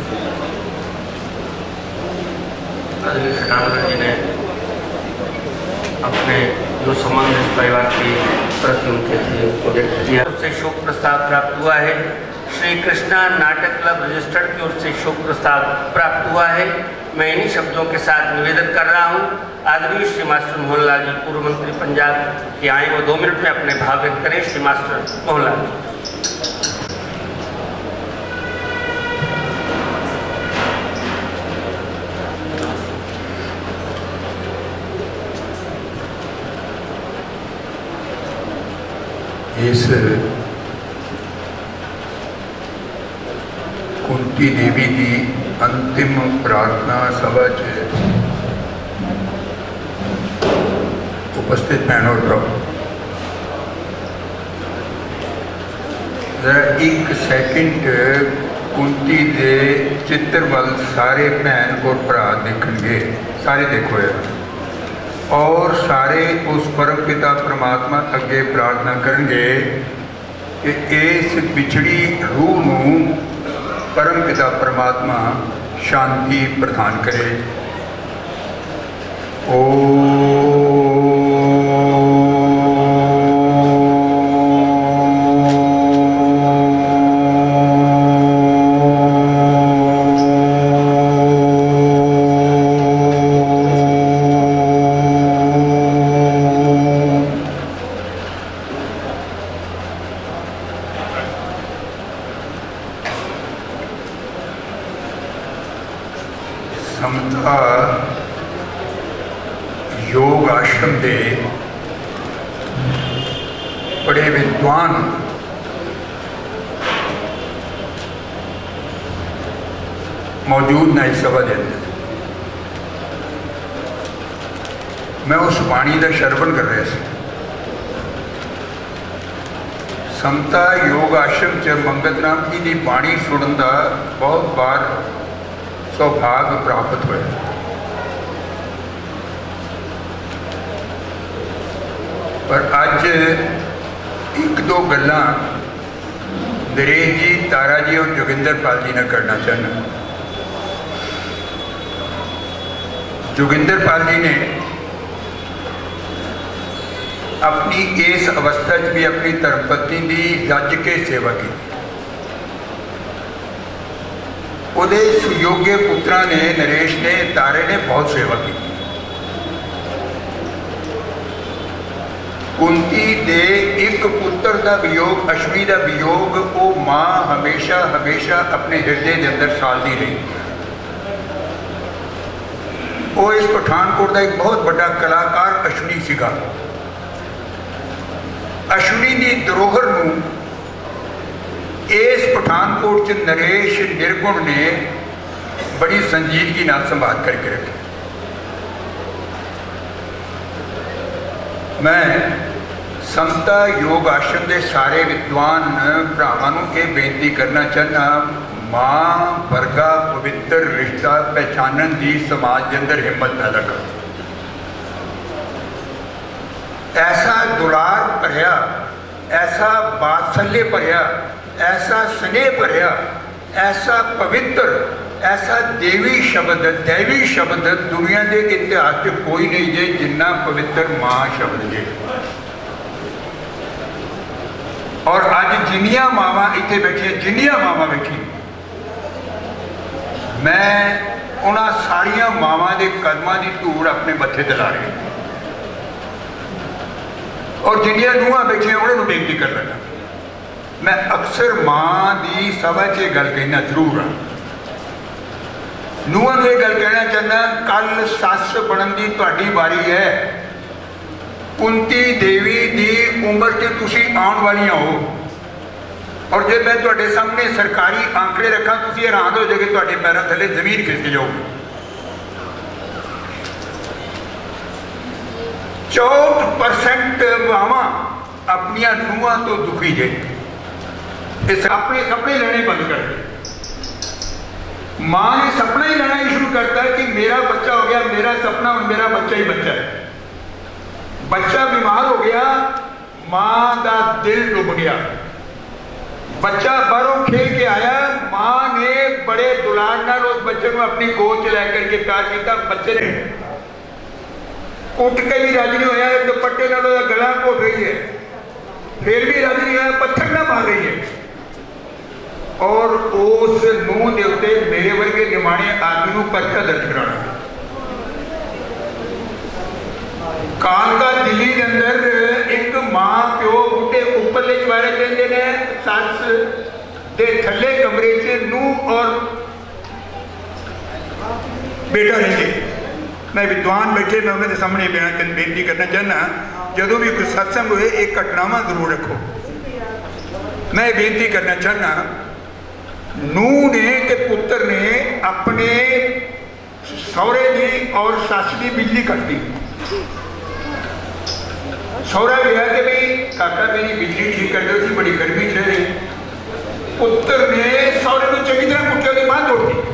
जी ने अपने जो संबंध इस परिवार के प्रति उनके थे उनको व्यक्त किया। उससे शोक प्रस्ताव प्राप्त हुआ है। श्री कृष्णा नाटक क्लब रजिस्टर्ड की ओर से शोक प्रस्ताव प्राप्त हुआ है। मैं इन्हीं शब्दों के साथ निवेदन कर रहा हूँ, आदरणीय श्री मास्टर मोहनलाल जी पूर्व मंत्री पंजाब के आए, वो 2 मिनट में अपने भाव व्यक्त करें। श्री मास्टर मोहनलाल जी। इस कुंती देवी की अंतिम प्रार्थना सभा उपस्थित भैन और भ्रा, जरा एक सेकंड कुंती दे चित्र वाल सारे भैन और भरा देखणगे, सारे देखो यार, और सारे उस परम पिता परमात्मा अगे प्रार्थना करेंगे कि इस बिछड़ी रूह नूं परम पिता परमात्मा शांति प्रदान करे। समता योग आश्रम के बड़े विद्वान मौजूद ने इस सभा के अंदर। मैं उस बाणी का श्रवण कर रहा था। समता योग आश्रम च मंगत राम जी की बाणी सुनने का बहुत बार सौभाग्य प्राप्त होया। पर अज एक दो गल्लां नरेश जी, तारा जी और जोगिंदर पाल जी ने करना चाहना। जोगिंदर पाल जी ने अपनी इस अवस्था भी अपनी धर्मपत्नी की रज के सेवा की। उहदे सुयोग्य पुत्रा ने, नरेश ने, तारे ने बहुत सेवा की। कुंती दे एक पुत्र का वियोग, अश्वी का वियोग, वो मां हमेशा हमेशा अपने हृदय के अंदर सालती रही। वो इस पठानकोट का एक बहुत बड़ा कलाकार अश्विनी सीगा। अश्विनी की धरोहर नूं इस पठानकोट च नरेश निर्गुण ने बड़ी संजीदगी नाल संभाल करके रखी। मैं समता योग आश्रम के सारे विद्वान भरावां नूं यह बेनती करना चाहना, मां वर्गा पवित्र रिश्ता पहचानन की समाज के अंदर हिम्मत पैदा कर। ऐसा दुलार भरिया, ऐसा बात्सल्य भरिया, ऐसा स्नेह भरिया, ऐसा पवित्र, ऐसा दैवी शब्द दुनिया के इतिहास से कोई नहीं जे जिन्ना पवित्र मां शब्द जे। और अज जिन्नियां मावां इत्थे बैठियां, जिन्नियां मावां बैठी, मैं उन्हां सारियां मावां दे कदमां दी धूड़ अपने मत्थे ते ला रही और जिन्नियां नूहां बैठियां उन्होंने बेनती कर लगा। मैं अक्सर मां दी सभा च गल कहना जरूर हाँ, नूहां नूं गल कहना चाहना, कल सस बनन दी तुहाडी वारी है। कुंती देवी दी उम्र से तुसी आने वाली हो और जो मैं तुहाडे सामने सरकारी आंकड़े रखा तुसी हैरान हो जाओगे, तुहाडे पैरों थले जमीन खिसक जाओगी। 64% मावां अपनियां नूहां तो दुखी जे, इस अपने सपने लेने बंद कर दे। मां ने सपना ही लेना ही शुरू करता है कि मेरा बच्चा हो गया, मेरा सपना और मेरा बच्चा ही बच्चा है। बच्चा बीमार हो गया, मां का दिल डुब गया। बच्चा बाहरों खेल के आया, मां ने बड़े दुलार नाल उस बच्चे को अपनी गोद च लैकर के प्यार किया। बच्चे ने कुट के भी राजी नहीं होया, दुपट्टे नाल गला घोट रही है, फिर भी राजी नहीं होया, पत्थर ना मार रही है। और उस नूह के उत्ते मेरे वर्गे निमाणे आदमी को पर्चा दर्ज कराना। कालका दिल्ली के अंदर एक मां प्यो बुढ़े उपरले चवारे कहते हैं, सस के थले कमरे से नूह और बेटा रहते। मैं विद्वान बैठे, मैं उन्होंने सामने बेनती करना चाहना, जो भी कोई सत्संग हुए एक घटनावां जरूर रखो। मैं बेनती करना चाहना, नूह ने के पुत्र ने अपने सौरे की और सस की बिजली कट दी। सौरा गया कि भाई काका मेरी बिजली ठीक कर दो, बड़ी गर्मी चल रही। पुत्र ने सौरे को चंगी तरह कुटिया, उसकी बात तोड़ दी।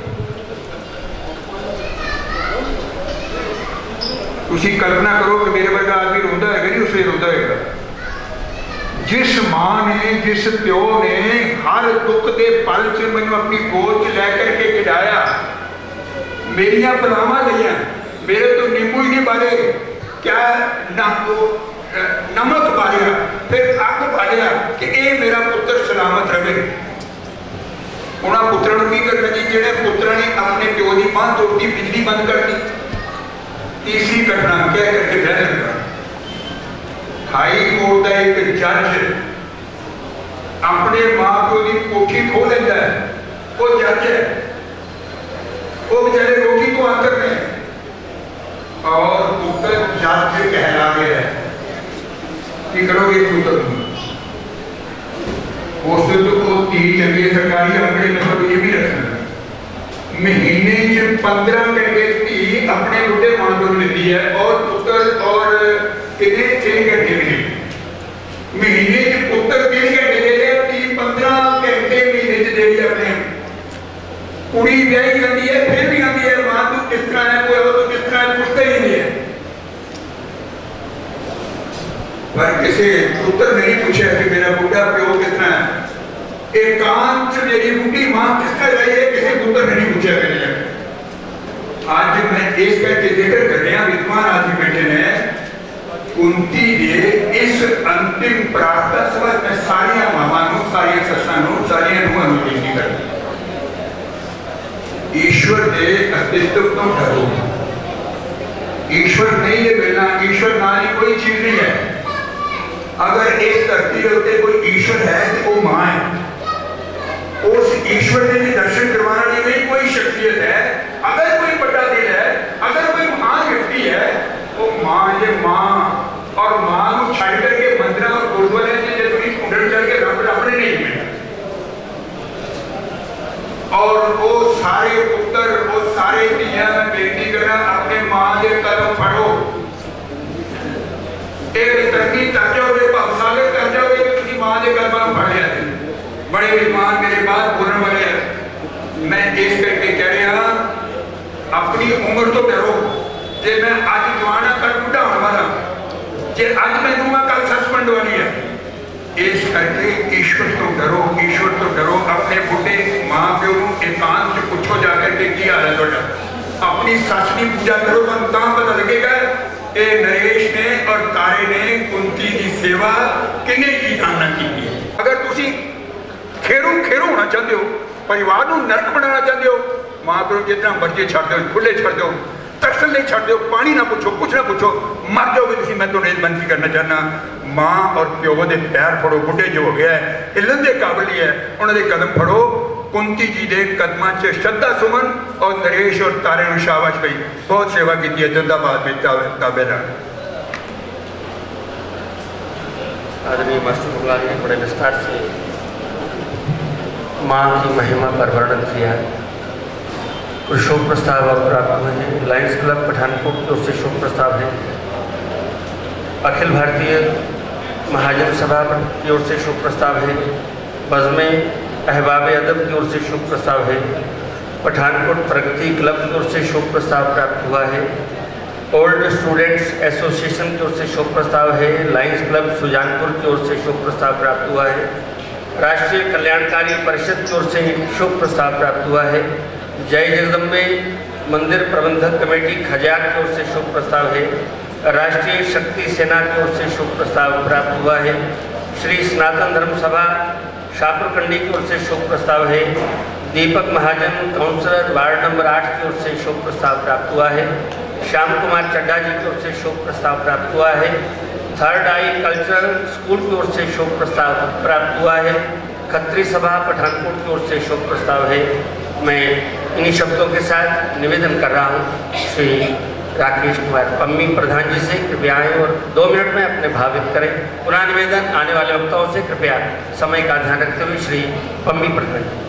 तुसी कल्पना करो कि मेरे वर्गा आदमी रोंदा है नहीं, उसे रोंदा है। जिस मां ने, जिस प्यो ने हर दुख के पल च मैनू अपनी गोद च लैकर के खिलाया, मेरिया बलावां लिया, मेरे तो नींबू ही नहीं बारे, क्या ना तो नमक बालिया, फिर अग बालिया कि ये मेरा पुत्र सलामत रहे। उन्होंने पुत्रों की करना जी, जेडे पुत्रों ने अपने प्यो की बांह तोड़ दी, बिजली बंद कर दी। तीसरी घटना कह करके बह लगा, हाई कोर्ट का एक जज अपने मां प्यो की कोठी खो लेता है। वो जज है, वो बेचारे रोटी को अंतर में और पुत्र जज कहला गया है कि करोगे पुत्र। उस तो 3 चंगे सरकारी आंकड़े में तो ये भी रखना, महीने 15 घंटे धी अपने बुढ़े मां को मिलती है और पुत्र और कितने 3 घंटे मिले। महीने पुत्र 3 घंटे दे रहे, 15 घंटे महीने दे रही अपने कुड़ी ब्याही जाती है, फिर भी आती है मां तू किस तरह है, कोई तो किस तरह है, पूछते ही नहीं है। पर किसी पुत्र ने नहीं पूछा कि मेरा बुढ़ा प्यो कितना है, एकांत मेरी बुढ़ी मां किसका रही है, किसी पुत्र ने नहीं पूछा। आज मैं इस करके जिक्र कर रहा, विद्वान आदमी बैठे ने, कुंती ने इस अंतिम प्रार्थना सभा में सारिया मावां नूं, सारिया सस्सां नूं, सारिया नूहां नूं बेनती करदी, ईश्वर के अस्तित्व तो डरो। ईश्वर नहीं है मिलना, ईश्वर नाल ही कोई चीज नहीं है। अगर इस धरती के उत्ते कोई ईश्वर है तो वो मां है। उस ईश्वर के भी दर्शन करवाने वाली नहीं कोई शख्सियत है। अगर कोई बड़ा दिल है, अगर कोई महान व्यक्ति है, वो मां है। मां और मां को छड़ करके मंदिर और गुरुद्वारे से जो थोड़ी कुंडल चल के रब अपने नहीं मिला। और वो सारे पुत्र, वो सारे धियां में बेनती करना, अपने मां के कदम फड़ो। एक तरक्की कर जाओगे, भावसागर कर जाओगे तो तुम मां के कदम फड़ लिया। बड़े विद्वान मेरे बात बोलने वाले हैं, मैं इस करके कह रहा, अपनी उम्र तो डरो। जे मैं आज जवान कल बुढ़ा होने वाला, जे आज मैं दूंगा कल सस्पेंड वाली है। इस करके ईश्वर तो डरो, ईश्वर तो डरो। अपने बुढ़े मां प्यो को एकांत से पूछो जाकर के अपनी सच की पूजा करो, तो पता लगेगा ये नरेश ने और तारे ने कुंती की सेवा किने की जानना की है। अगर तुसी खेरू खेरू होना चाहते हो, परिवार को नरक बनाना चाहते हो, मां प्यो जितना मर्जी छड़ दो, खुले छड़ दो, तरसन नहीं छड़ दो, पानी ना पूछो, कुछ ना पूछो, मर जाओगे तुसी। मैं तो बेनती करना चाहना, मां और प्यो के पैर फड़ो, बुढ़े जो हो गया है हिलन के काबिल ही है, उन्होंने कदम फड़ो। कुंती जी के कदमां च श्रद्धा सुमन और नरेश और तारे को शाबाश पई, बहुत सेवा की है। जिंदाबाद में ताबेदार। आदरणीय मास्टर भगवान ने बड़े विस्तार से माँ की महिमा पर वर्णन किया। कुछ शोक प्रस्ताव और प्राप्त हुए हैं। लायंस क्लब पठानकोट की ओर से शोक प्रस्ताव है। अखिल भारतीय महाजन सभा की ओर से शोक प्रस्ताव है। बज़्म अहबाब अदब की ओर से शोक प्रस्ताव है। पठानकोट प्रगति क्लब की ओर से शोक प्रस्ताव प्राप्त हुआ है। ओल्ड स्टूडेंट्स एसोसिएशन की ओर से शोक प्रस्ताव है। लायंस क्लब सुजानपुर की ओर से शोक प्रस्ताव प्राप्त हुआ है। राष्ट्रीय कल्याणकारी परिषद की ओर से शोक प्रस्ताव प्राप्त हुआ है। जय जगदम्बे मंदिर प्रबंधक कमेटी खजार की ओर से शोक प्रस्ताव है। राष्ट्रीय शक्ति सेना की ओर से शोक प्रस्ताव प्राप्त हुआ है। श्री सनातन धर्म सभा शाहपुरकंडी की ओर से शोक प्रस्ताव है। Deepak Mahajan councillor ward number 8 की ओर से शोक प्रस्ताव प्राप्त हुआ है। श्याम कुमार चड्डा जी की ओर से शोक प्रस्ताव प्राप्त हुआ है। थर्ड आई कल्चरल स्कूल की ओर से शोक प्रस्ताव प्राप्त हुआ है। खत्री सभा पठानकोट की ओर से शोक प्रस्ताव है। मैं इन्हीं शब्दों के साथ निवेदन कर रहा हूँ श्री राकेश कुमार पम्मी प्रधान जी से कृपया आएँ और 2 मिनट में अपने भाव व्यक्त करें। पुनः निवेदन आने वाले वक्ताओं से कृपया समय का ध्यान रखते हुए श्री पम्मी प्रधान जी।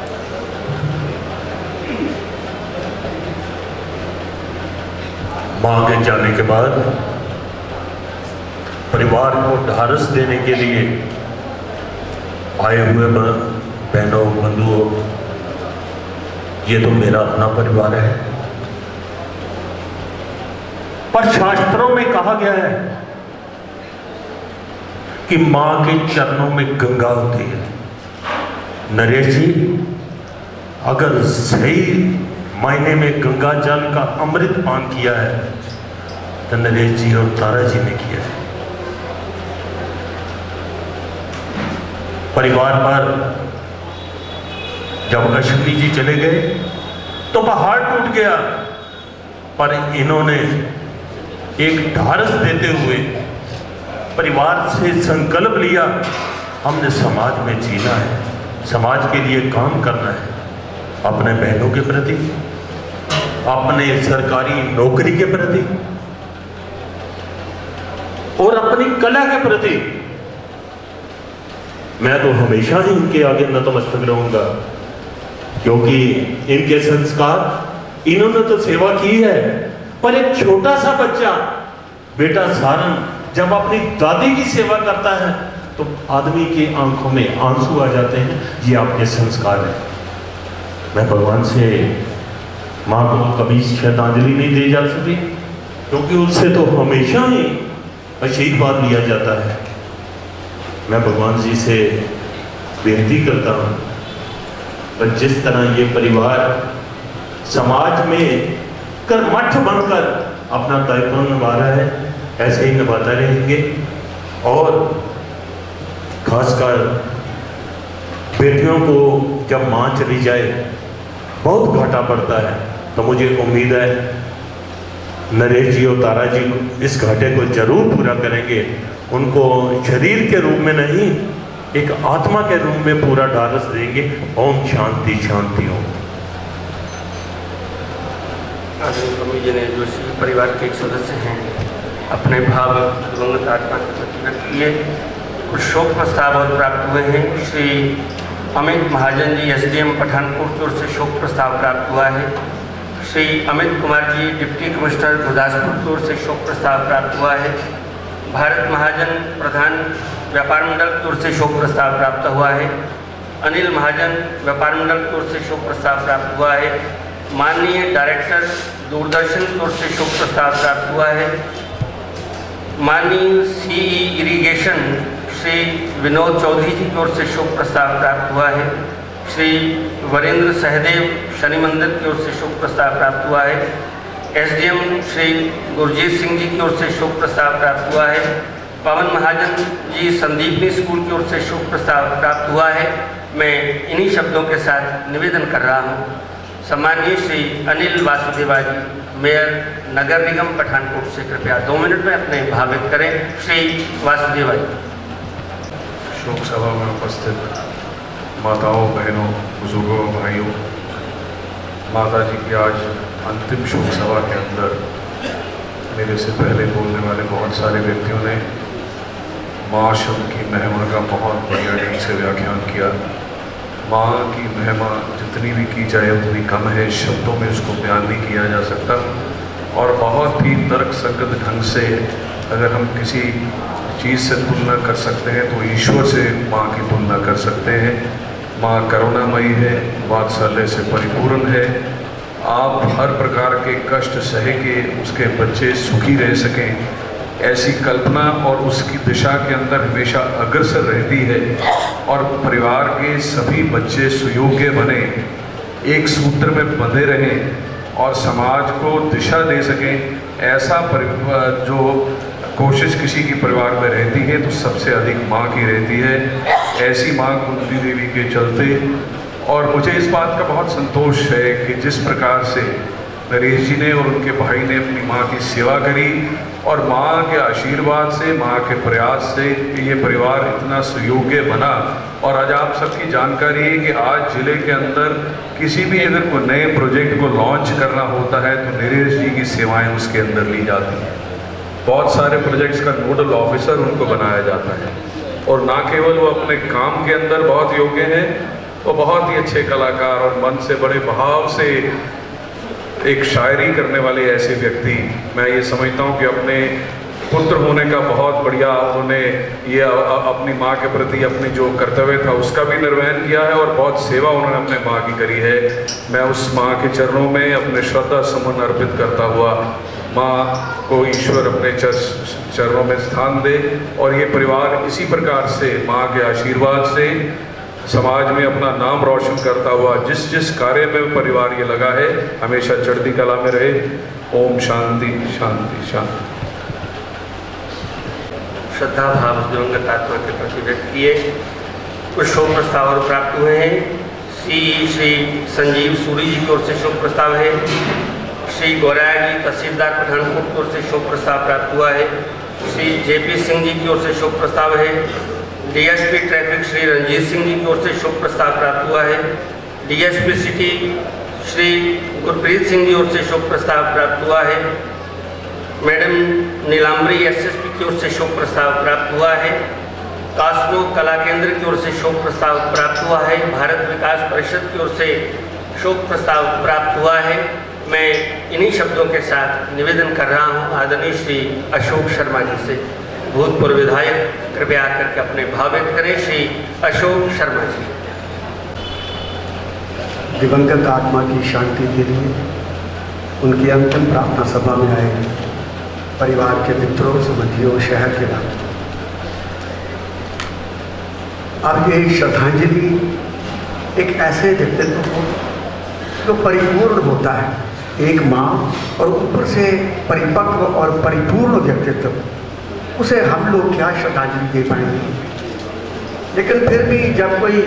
मां के जाने के बाद परिवार को ढारस देने के लिए आए हुए बहनों बंधुओं, ये तो मेरा अपना परिवार है, पर शास्त्रों में कहा गया है कि मां के चरणों में गंगा होती है। नरेश जी, अगर सही मायने में गंगा जल का अमृत पान किया है तो नरेश जी और तारा जी ने किया है। परिवार पर जब अश्विनी जी चले गए तो पहाड़ टूट गया, पर इन्होंने एक ढारस देते हुए परिवार से संकल्प लिया, हमने समाज में जीना है, समाज के लिए काम करना है, अपने बहनों के प्रति, अपने सरकारी नौकरी के प्रति और अपनी कला के प्रति। मैं तो हमेशा ही इनके आगे नतमस्तक रहूंगा, क्योंकि इनके संस्कार, इन्होंने तो सेवा की है। पर एक छोटा सा बच्चा, बेटा सारन, जब अपनी दादी की सेवा करता है तो आदमी की आंखों में आंसू आ जाते हैं। ये आपके संस्कार है। मैं भगवान से मां को कभी श्रद्धांजलि नहीं दी जा सकती, क्योंकि उससे तो हमेशा ही आशीर्वाद लिया जाता है। मैं भगवान जी से विनती करता हूँ, पर जिस तरह ये परिवार समाज में कर्मठ बनकर अपना दायित्व निभा रहा है, ऐसे ही निभाता रहेंगे। और खासकर बेटियों को जब मां चली जाए बहुत घाटा पड़ता है, तो मुझे उम्मीद है नरेश जी और तारा जी इस घाटे को जरूर पूरा करेंगे। उनको शरीर के रूप में नहीं, एक आत्मा के रूप में पूरा ढारस देंगे। ओम शांति शांति ओम। मम्मी जी ने जोशी परिवार के एक सदस्य हैं, अपने भाव दिवंगत आत्मा के प्रति व्यक्त किए। कुछ शोक प्रस्ताव और प्राप्त हुए हैं। श्री अमित महाजन जी SDM पठानकोट की ओर से शोक प्रस्ताव प्राप्त हुआ है। श्री अमित कुमार जी डिप्टी कमिश्नर गुरदासपुर की ओर से शोक प्रस्ताव प्राप्त हुआ है। भारत महाजन प्रधान व्यापार मंडल की ओर से शोक प्रस्ताव प्राप्त हुआ है। अनिल महाजन व्यापार मंडल की ओर से शोक प्रस्ताव प्राप्त हुआ है। माननीय डायरेक्टर दूरदर्शन की ओर से शोक प्रस्ताव प्राप्त हुआ है। माननीय CE इरिगेशन श्री विनोद चौधरी जी की ओर से शोक प्रस्ताव प्राप्त हुआ है। श्री वरेंद्र सहदेव शनि मंदिर की ओर से शोक प्रस्ताव प्राप्त हुआ है। एसडीएम श्री गुरजीत सिंह जी की ओर से शोक प्रस्ताव प्राप्त हुआ है। पवन महाजन जी संदीपनी स्कूल की ओर से शोक प्रस्ताव प्राप्त हुआ है। मैं इन्हीं शब्दों के साथ निवेदन कर रहा हूँ। सम्माननीय श्री अनिल वासुदेवा जी, मेयर नगर निगम पठानकोट से कृपया 2 मिनट में अपने भाव व्यक्त करें। श्री वासुदेवा जी। शोक सभा में उपस्थित माताओं, बहनों, बुजुर्गों, भाइयों, माता जी की आज अंतिम शोक सभा के अंदर मेरे से पहले बोलने वाले बहुत सारे व्यक्तियों ने माँ शब्द की महिमा का बहुत बढ़िया ढंग से व्याख्यान किया। माँ की महिमा जितनी भी की जाए उतनी कम है, शब्दों में उसको बयान नहीं किया जा सकता। और बहुत ही तर्क संगत ढंग से अगर हम किसी चीज़ से तुलना कर सकते हैं तो ईश्वर से माँ की तुलना कर सकते हैं। माँ करुणामयी है, वात्सल्य से परिपूर्ण है। आप हर प्रकार के कष्ट सहे के उसके बच्चे सुखी रह सकें, ऐसी कल्पना और उसकी दिशा के अंदर हमेशा अग्रसर रहती है। और परिवार के सभी बच्चे सुयोग्य बने, एक सूत्र में बंधे रहें और समाज को दिशा दे सकें, ऐसा जो कोशिश किसी की परिवार में रहती है तो सबसे अधिक माँ की रहती है। ऐसी माँ कुंती देवी के चलते और मुझे इस बात का बहुत संतोष है कि जिस प्रकार से नरेश जी ने और उनके भाई ने अपनी माँ की सेवा करी और माँ के आशीर्वाद से, माँ के प्रयास से ये परिवार इतना सुयोग्य बना। और आज आप सबकी जानकारी है कि आज जिले के अंदर किसी भी अगर कोई नए प्रोजेक्ट को लॉन्च करना होता है तो नरेश जी की सेवाएं उसके अंदर ली जाती हैं। बहुत सारे प्रोजेक्ट्स का नोडल ऑफिसर उनको बनाया जाता है और ना केवल वो अपने काम के अंदर बहुत योग्य हैं, वो बहुत ही अच्छे कलाकार और मन से बड़े भाव से एक शायरी करने वाले ऐसे व्यक्ति, मैं ये समझता हूँ कि अपने पुत्र होने का बहुत बढ़िया उन्होंने ये अपनी माँ के प्रति अपनी जो कर्तव्य था उसका भी निर्वहन किया है और बहुत सेवा उन्होंने अपने माँ की करी है। मैं उस माँ के चरणों में अपने श्रद्धा सुमन अर्पित करता हुआ माँ को ईश्वर अपने चरणों में स्थान दे और ये परिवार इसी प्रकार से माँ के आशीर्वाद से समाज में अपना नाम रोशन करता हुआ जिस जिस कार्य में परिवार ये लगा है हमेशा चढ़ती कला में रहे। ओम शांति शांति शांति। श्रद्धा भाव दिवंगत आत्मा के प्रति व्यक्त किए। कुछ शोक प्रस्ताव और प्राप्त हुए हैं। श्री संजीव सूरी जी की ओर से शोक प्रस्ताव है। श्री गौराया जी तहसीलदार पठानकोट की ओर से शोक प्रस्ताव प्राप्त हुआ है। श्री जेपी सिंह जी की ओर से शोक प्रस्ताव है। डीएसपी ट्रैफिक श्री रंजीत सिंह जी की ओर से शोक प्रस्ताव प्राप्त हुआ है। डीएसपी सिटी श्री गुरप्रीत सिंह जी की ओर से शोक प्रस्ताव प्राप्त हुआ है। मैडम नीलाम्बरी एसएसपी की ओर से शोक प्रस्ताव प्राप्त हुआ है। कास्मो कला केंद्र की ओर से शोक प्रस्ताव प्राप्त हुआ है। भारत विकास परिषद की ओर से शोक प्रस्ताव प्राप्त हुआ है। मैं इन्हीं शब्दों के साथ निवेदन कर रहा हूँ आदरणीय श्री अशोक शर्मा जी से, भूतपूर्व विधायक, कृपया आकर के अपने भाव व्यक्त करें। श्री अशोक शर्मा जी। दिवंगत आत्मा की शांति के लिए उनकी अंतिम प्रार्थना सभा में आए परिवार के मित्रों, समझियों, शहर के लोग, अब ये श्रद्धांजलि एक ऐसे व्यक्तित्व को जो परिपूर्ण होता है, एक माँ और ऊपर से परिपक्व और परिपूर्ण व्यक्तित्व, उसे हम लोग क्या श्रद्धांजलि दे पाएंगे। लेकिन फिर भी जब कोई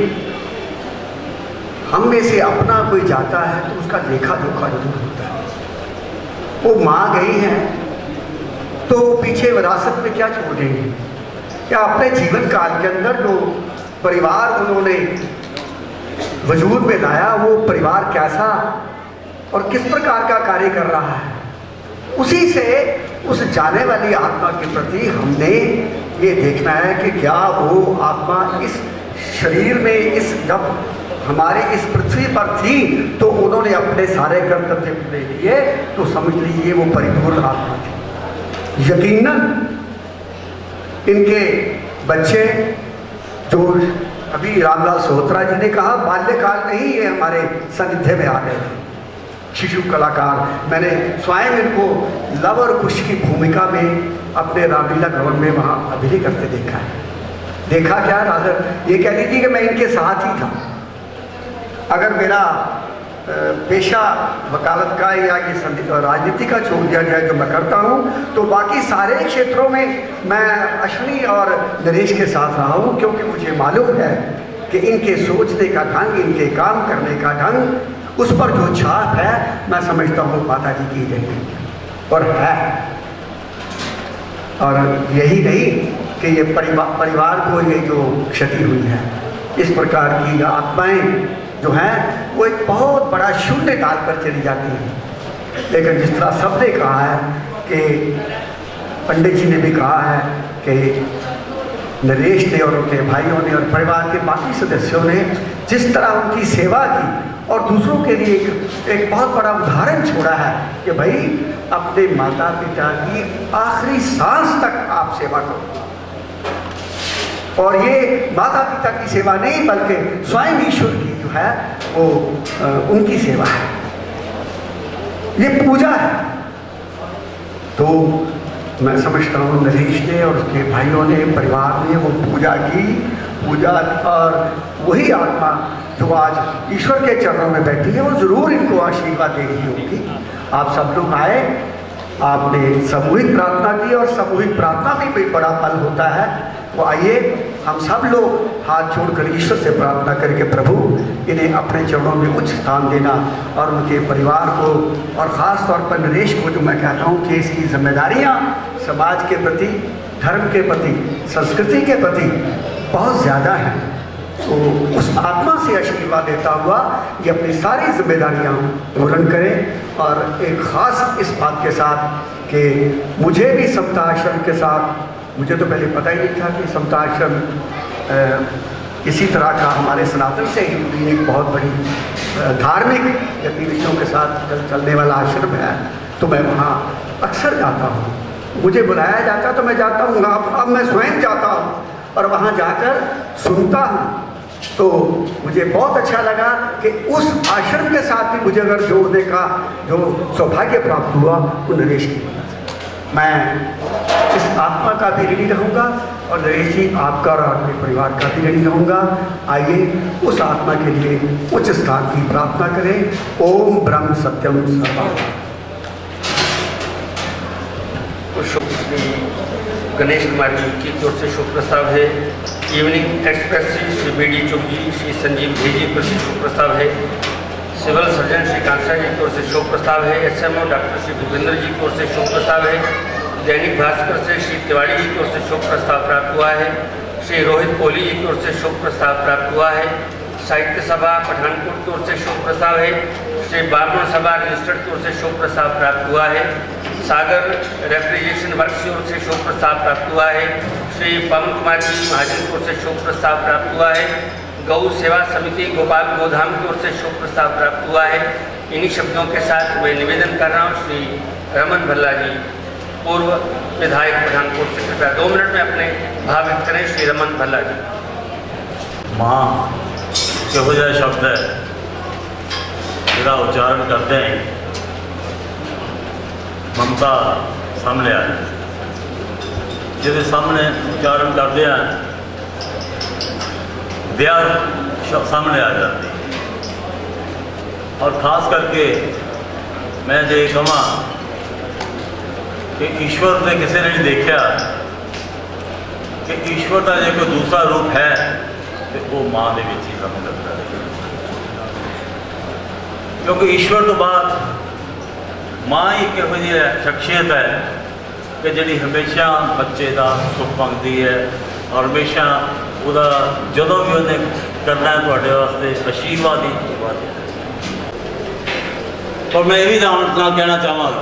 हम में से अपना कोई जाता है तो उसका लेखा जोखा जरूर होता है। वो माँ गई है तो पीछे विरासत में क्या छोड़ देंगे, क्या अपने जीवन काल के अंदर जो परिवार उन्होंने वजूद में लाया वो परिवार कैसा और किस प्रकार का कार्य कर रहा है, उसी से उस जाने वाली आत्मा के प्रति हमने ये देखना है कि क्या वो आत्मा इस शरीर में इस जब हमारे इस पृथ्वी पर थी तो उन्होंने अपने सारे कर्तव्य पूरे किए, तो समझ लीजिए वो परिपूर्ण आत्मा थी। यकीनन इनके बच्चे जो अभी रामलाल सोहत्रा जी ने कहा बाल्यकाल में ही ये हमारे सानिध्य में आ गए थे, शिशु कलाकार। मैंने स्वयं इनको लव और कुश की भूमिका में अपने रामलीला भवन में वहाँ अभिनय करते देखा है। देखा क्या, राधर ये कह लीजिए कि मैं इनके साथ ही था। अगर मेरा पेशा वकालत का या ये राजनीति का छोड़ दिया जाए जो मैं करता हूँ, तो बाकी सारे क्षेत्रों में मैं अश्विनी और नरेश के साथ रहा हूँ, क्योंकि मुझे मालूम है कि इनके सोचने का ढंग, इनके काम करने का ढंग, उस पर जो छाप है मैं समझता हूँ माता जी की रही और है। और यही नहीं कि ये परिवार को ये जो क्षति हुई है, इस प्रकार की आत्माएं जो हैं वो एक बहुत बड़ा शून्य काल पर चली जाती हैं। लेकिन जिस तरह सबने कहा है कि पंडित जी ने भी कहा है कि नरेश ने और उनके भाइयों ने और परिवार के बाकी सदस्यों ने जिस तरह उनकी सेवा की और दूसरों के लिए एक बहुत बड़ा उदाहरण छोड़ा है कि भाई अपने माता पिता की आखिरी सांस तक आप सेवा करो। और ये माता पिता की सेवा नहीं बल्कि स्वयं ईश्वर की जो है वो उनकी सेवा है, ये पूजा है। तो मैं समझता हूँ नरेश ने और उसके भाइयों ने, परिवार ने वो पूजा की, पूजा, और वही आत्मा जो आज ईश्वर के चरणों में बैठी है वो ज़रूर इनको आशीर्वाद दे रही होगी। आप सब लोग आए, आपने सामूहिक प्रार्थना की और सामूहिक प्रार्थना में भी बड़ा फल होता है। तो आइए हम सब लोग हाथ जोड़कर ईश्वर से प्रार्थना करके प्रभु इन्हें अपने चरणों में उच्च स्थान देना और उनके परिवार को और ख़ास तौर पर नरेश को, जो मैं कहता हूँ कि इसकी जिम्मेदारियाँ समाज के प्रति, धर्म के प्रति, संस्कृति के प्रति बहुत ज़्यादा हैं। तो उस आत्मा से आशीर्वाद देता हुआ ये अपनी सारी जिम्मेदारियाँ पूर्ण करें। और एक ख़ास इस बात के साथ कि मुझे भी समता आश्रम के साथ, मुझे तो पहले पता ही नहीं था कि समता आश्रम इसी तरह का हमारे सनातन से ही जुड़ी एक बहुत बड़ी धार्मिक गतिविधियों के साथ चलने वाला आश्रम है। तो मैं वहाँ अक्सर जाता हूँ, मुझे बुलाया जाता तो मैं जाता हूँ। अब मैं स्वयं जाता हूँ और वहाँ जाकर सुनता हूँ। तो मुझे बहुत अच्छा लगा कि उस आश्रम के साथ भी मुझे अगर जोड़ने का जो सौभाग्य प्राप्त हुआ वो नरेश की वजह से। मैं इस आत्मा का भी ऋणी रहूँगा और नरेश जी आपका और आपके परिवार का भी ऋणी रहूँगा। आइए उस आत्मा के लिए उच्च स्थान की प्रार्थना करें। ओम ब्रह्म सत्यम सर्वम। गणेश कुमार जी की ओर से शुभ प्रस्ताव है। इवनिंग एक्सप्रेस से श्री बी.डी. चुगली, श्री संजीव भेजी पर से शुभ प्रस्ताव है। सिविल सर्जन श्री कांसा जी की ओर से शुभ प्रस्ताव है। एसएमओ डॉक्टर श्री भूपेंद्र जी की ओर से शुभ प्रस्ताव है। दैनिक भास्कर से श्री तिवारी जी की ओर से शुभ प्रस्ताव प्राप्त हुआ है। श्री रोहित कोहली जी की ओर से शुभ प्रस्ताव प्राप्त हुआ है। साहित्य सभा पठानकोट की ओर से शुभ प्रस्ताव है। श्री ब्राह्मण सभा रजिस्टर्ड की ओर से शुभ प्रस्ताव प्राप्त हुआ है। सागर रेफ्रिजरेशन वर्क की ओर से शुभ प्रस्ताव प्राप्त हुआ है। श्री पवन कुमार जी महाजन की ओर से शुभ प्रस्ताव प्राप्त हुआ है। गौ सेवा समिति गोपाल गोधाम की ओर से शुभ प्रस्ताव प्राप्त हुआ है। इन्हीं शब्दों के साथ मैं निवेदन कर रहा हूँ श्री रमन भल्ला जी, पूर्व विधायक पठानकोट से, कृपया 2 मिनट में अपने भाव व्यक्त करें। श्री रमन भल्ला जी। माँ किहो जिहा शब्द है जिहदा उच्चारण करते हैं ममता सामने आ जाए, जिहदे सामने उच्चारण करते हैं दया सामने आ जाती है। और ख़ास करके मैं जो कहा कि ईश्वर ने किसी ने नहीं देखा कि ईश्वर का जो कोई दूसरा रूप है तो वो माँ के विच ही काम करता है। क्योंकि ईश्वर तो बाद माँ ही एक इहो जी शख्सियत है कि जी हमेशा बच्चे का सुख मंगती है और हमेशा वह जो भी उन्हें करना है थोड़े वास्ते आशीर्वाद ही है। और मैं ये भी कहना चाहवागा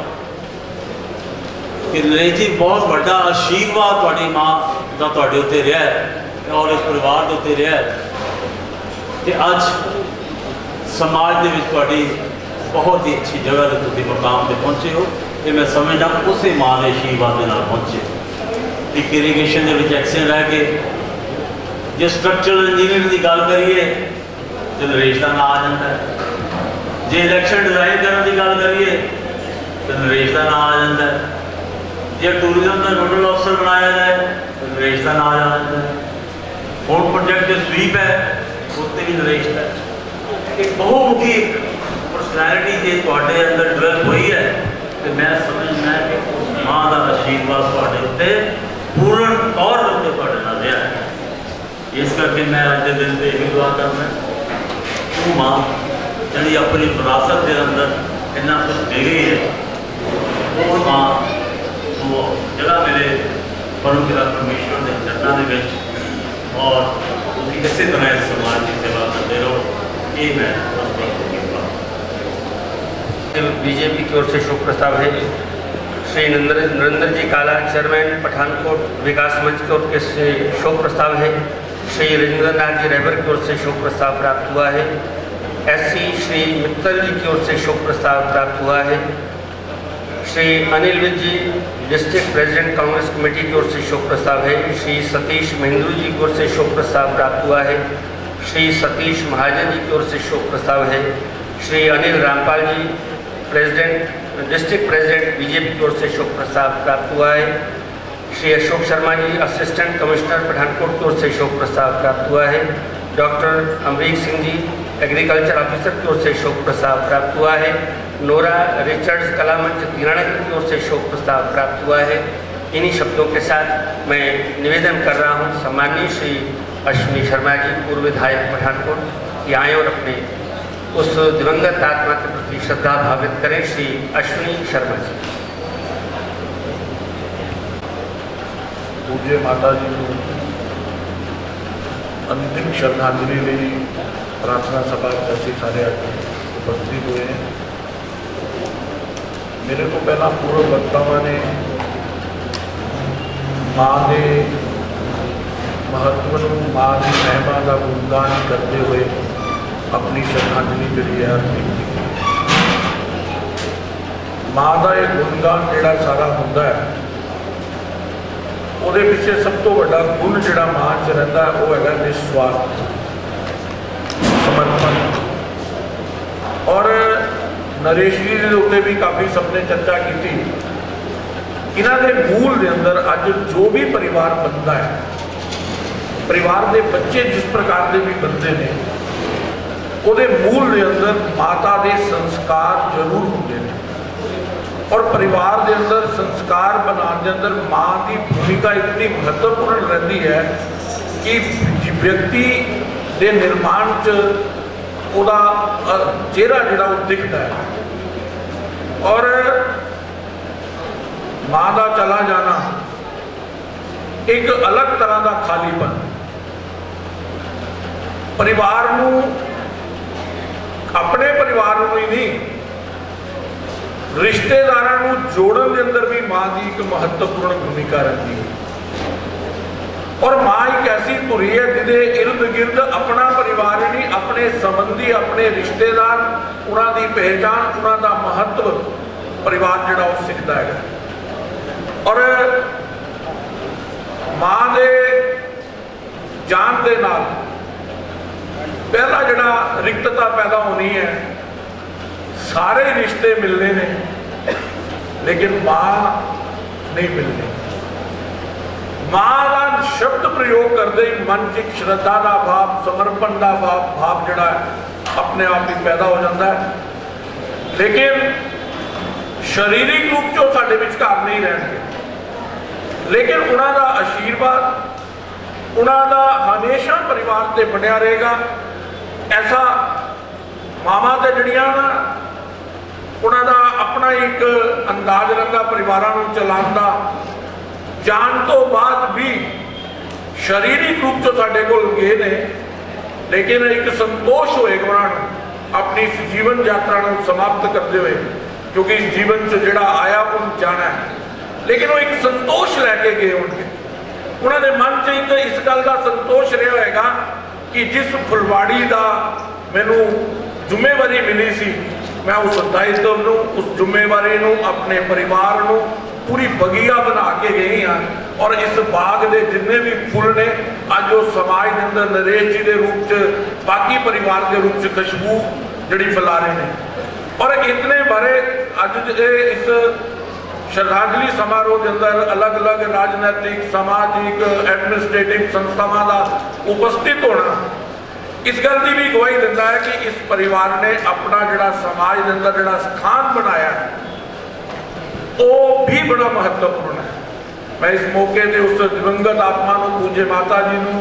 कि नरेश जी बहुत बड़ा आशीर्वाद थोड़ी माँ का थोड़े उत्ते रहा है और इस परिवार के उत्ते रहा है कि अज समाज के विच थोड़ी बहुत ही अच्छी जगह से तुम मुकाम पर पहुँचे हो। तो मैं समझना उस माँ के आशीर्वाद के नाल पहुँचे। एक इरीगेशन के एक्सीडेंट रह के जो स्ट्रक्चरल इंजीनियरिंग की गल करिए तो नरेश का नाम आ जाता है। जो इलेक्शन डिजाइन करने की गल करिए तो नरेश का नाम आ जाता है। जो टूरिज्म का नोडल अफसर बनाया जाए तो नरेश का नाम आ जाता है। होम प्रोजेक्ट जो स्वीप है उससे भी नरेश का एक बहुमुखी पर्सनैलिटी जे तुहाडे अंदर डेवलप हुई है तो मैं समझना कि उस माँ का आशीर्वाद तुहाडे उत्ते पूर्ण तौर पर तुहाडे नाल रहा है। इस करके मैं अज के दिन से यही दुआ करना वो माँ जी अपनी विरासत के अंदर इन्ना कुछ दे गई है वो माँ वो जगह मेरे परम पिता परमेश्वर के चरणों के और उसी इस तरह समाज की सेवा करते रहो। ये मैं बीजेपी की ओर से शोक प्रस्ताव है। श्री नरेंद्र जी काला चेयरमैन पठानकोट विकास मंच की ओर से शोक प्रस्ताव है। श्री रजिंद्रनाथ जी रैबर की ओर से शोक प्रस्ताव प्राप्त हुआ है। एससी श्री मित्तल जी की ओर से शोक प्रस्ताव प्राप्त हुआ है। Shri Anil Vij ji district president Congress committee की ओर से शोक प्रस्ताव है। श्री सतीश महेंद्रू जी की ओर से शोक प्रस्ताव प्राप्त हुआ है। श्री सतीश महाजन जी की ओर से शोक प्रस्ताव है। Shri Anil Rampal ji district president BJP की ओर से शोक प्रस्ताव प्राप्त हुआ है। श्री अशोक शर्मा जी असिस्टेंट कमिश्नर पठानकोट की ओर से शोक प्रस्ताव प्राप्त हुआ है। Doctor Amrik Singh ji agriculture officer की ओर से शोक प्रस्ताव प्राप्त हुआ है। नोरा रिचर्ड्स कला मंच दीनानगर की ओर से शोक प्रस्ताव प्राप्त हुआ है। इन्हीं शब्दों के साथ मैं निवेदन कर रहा हूँ सम्माननीय श्री अश्विनी शर्मा जी पूर्व विधायक पठानकोट की आए और अपने उस दिवंगत आत्मा के प्रति श्रद्धा भावित करें। श्री अश्विनी शर्मा जी। पूज्य माता जी को अंतिम श्रद्धांजलि लिए प्रार्थना सभा जैसे सारे उपस्थित हुए हैं। मेरे को पहला पूर्व वक्तावां ने माँ के महत्व माँ की महिमा का गुणगान करते हुए अपनी श्रद्धांजलि जी है अर्पित की। माँ का एक गुणगान जोड़ा सारा होंदा है वो पिछे सब तो बड़ा गुण जोड़ा माँ च रहिंदा है वो है निस्वार्थ समर्पण। और नरेश जी के उत्ते भी काफ़ी सबने चर्चा की। इन्हां दे मूल के अंदर अज जो भी परिवार बनता है परिवार के बच्चे जिस प्रकार के भी बनते हैं वो मूल के अंदर माता के संस्कार जरूर होंगे हैं। और परिवार के अंदर संस्कार बनाने के अंदर माँ की भूमिका इतनी महत्वपूर्ण रहती है कि व्यक्ति के निर्माण चेहरा जोड़ा वो दिखता है। और माँ का चला जाना एक अलग तरह का खालीपन परिवार नूं अपने परिवार नूं ही नहीं रिश्तेदारों नूं जोड़न के अंदर भी माँ की एक महत्वपूर्ण भूमिका रहती है। और माँ एक ऐसी धुरी है जिहदे इर्द गिर्द अपना परिवार ही नहीं अपने संबंधी अपने रिश्तेदार उन्होंने पहचान उन्होंने महत्व परिवार जोड़ा वो सीखता है। और माँ के जान के नाल पहला जड़ा रिक्तता पैदा होनी है सारे रिश्ते मिलने ने लेकिन माँ नहीं मिलनी। माँ का शब्द प्रयोग करते ही मन च श्रद्धा का भाव समर्पण का भाव जड़ा अपने आप ही पैदा हो जाता है। लेकिन शरीरिक रूप से साढ़े विचकार नहीं रहेंगे लेकिन उन्होंने आशीर्वाद उन्होंने हमेशा परिवार से बनया रहेगा। ऐसा मावा तो जड़िया ना उन्होंने अपना एक अंदाज रखा परिवारों को चलाने का जान तो बाद भी शरीरिक रूप से साढ़े को गए ने लेकिन एक संतोष होएगा उन्होंने अपनी इस जीवन यात्रा को समाप्त करते हुए क्योंकि इस जीवन से जोड़ा आया उन जाना है लेकिन वो एक संतोष लैके गए उन्होंने मन च इस गल का संतोष रहा होगा कि जिस फुलवाड़ी का मैनू जिम्मेवारी मिली सी मैं उस दायित्व को उस जिम्मेवारी को अपने परिवार को पूरी बगिया बना के गई हाँ। और इस बाग के जिन्ने भी फुल ने अज वो समाज के अंदर नरेश जी के रूप से बाकी परिवार के रूप से खुशबू जड़ी फैला रहे हैं। और इतने बारे अज इस श्रद्धांजलि समारोह के अंदर अलग अलग राजनैतिक सामाजिक एडमिनिस्ट्रेटिव संस्थावां का उपस्थित होना इस गल की भी गवाही दिता है कि इस परिवार ने अपना जिहड़ा समाज के अंदर जिहड़ा स्थान बनाया वो भी बड़ा महत्वपूर्ण है। मैं इस मौके पर उस दिवंगत आत्मा को पूज्य माता जी को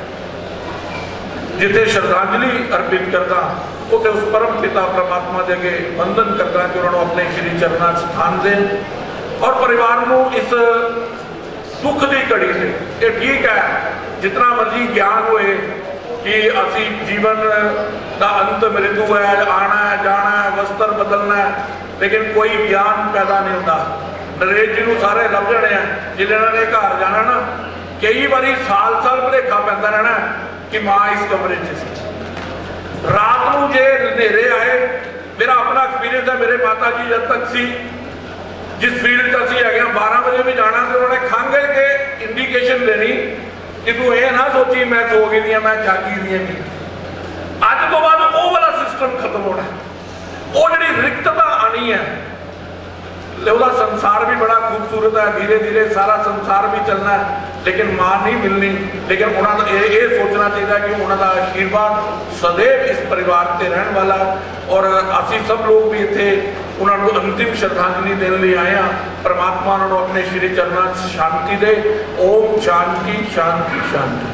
जिथे श्रद्धांजलि अर्पित करता उसे उस परम पिता परमात्मा के अगे वंदन करता कि उन्होंने अपने श्री चरणों स्थान दें और परिवार को इस दुख की घड़ी से ये ठीक है जितना मर्जी ज्ञान होए कि असी जीवन का अंत मृत्यु है, आना है जाना है, वस्त्र बदलना है, लेकिन कोई ज्ञान पैदा नहीं होता। नरेश जी को सारे लभ जाने हैं जिन्होंने घर जाना ना कई बारी साल साल भुलेखा पैदा रहना कि माँ इस कमरे च सी। रात को जे अंधेरे आए, मेरा अपना एक्सपीरियंस है, मेरे माता जी जब तक सी जिस फील्ड असी है 12 बजे भी जाना तो उन्होंने खंघ के इंडिकेशन देनी कि तू ये ना सोची मैं सो गई दी मैं जागी दी नहीं। अज तो बाद वो वाला सिस्टम खत्म होना, वो जी रिक्तता आनी है। वह संसार भी बड़ा खूबसूरत है, धीरे धीरे सारा संसार भी चलना है, लेकिन मां नहीं मिलनी। लेकिन उन्होंने ये सोचना चाहिए कि उन्होंने आशीर्वाद सदैव इस परिवार से रहने वाला और असी सब लोग भी इतने उन्होंने अंतिम श्रद्धांजलि देने लिए आए हैं। परमात्मा उन्होंने अपने श्री चरणों शांति दे। ओम शांति शांति शांति।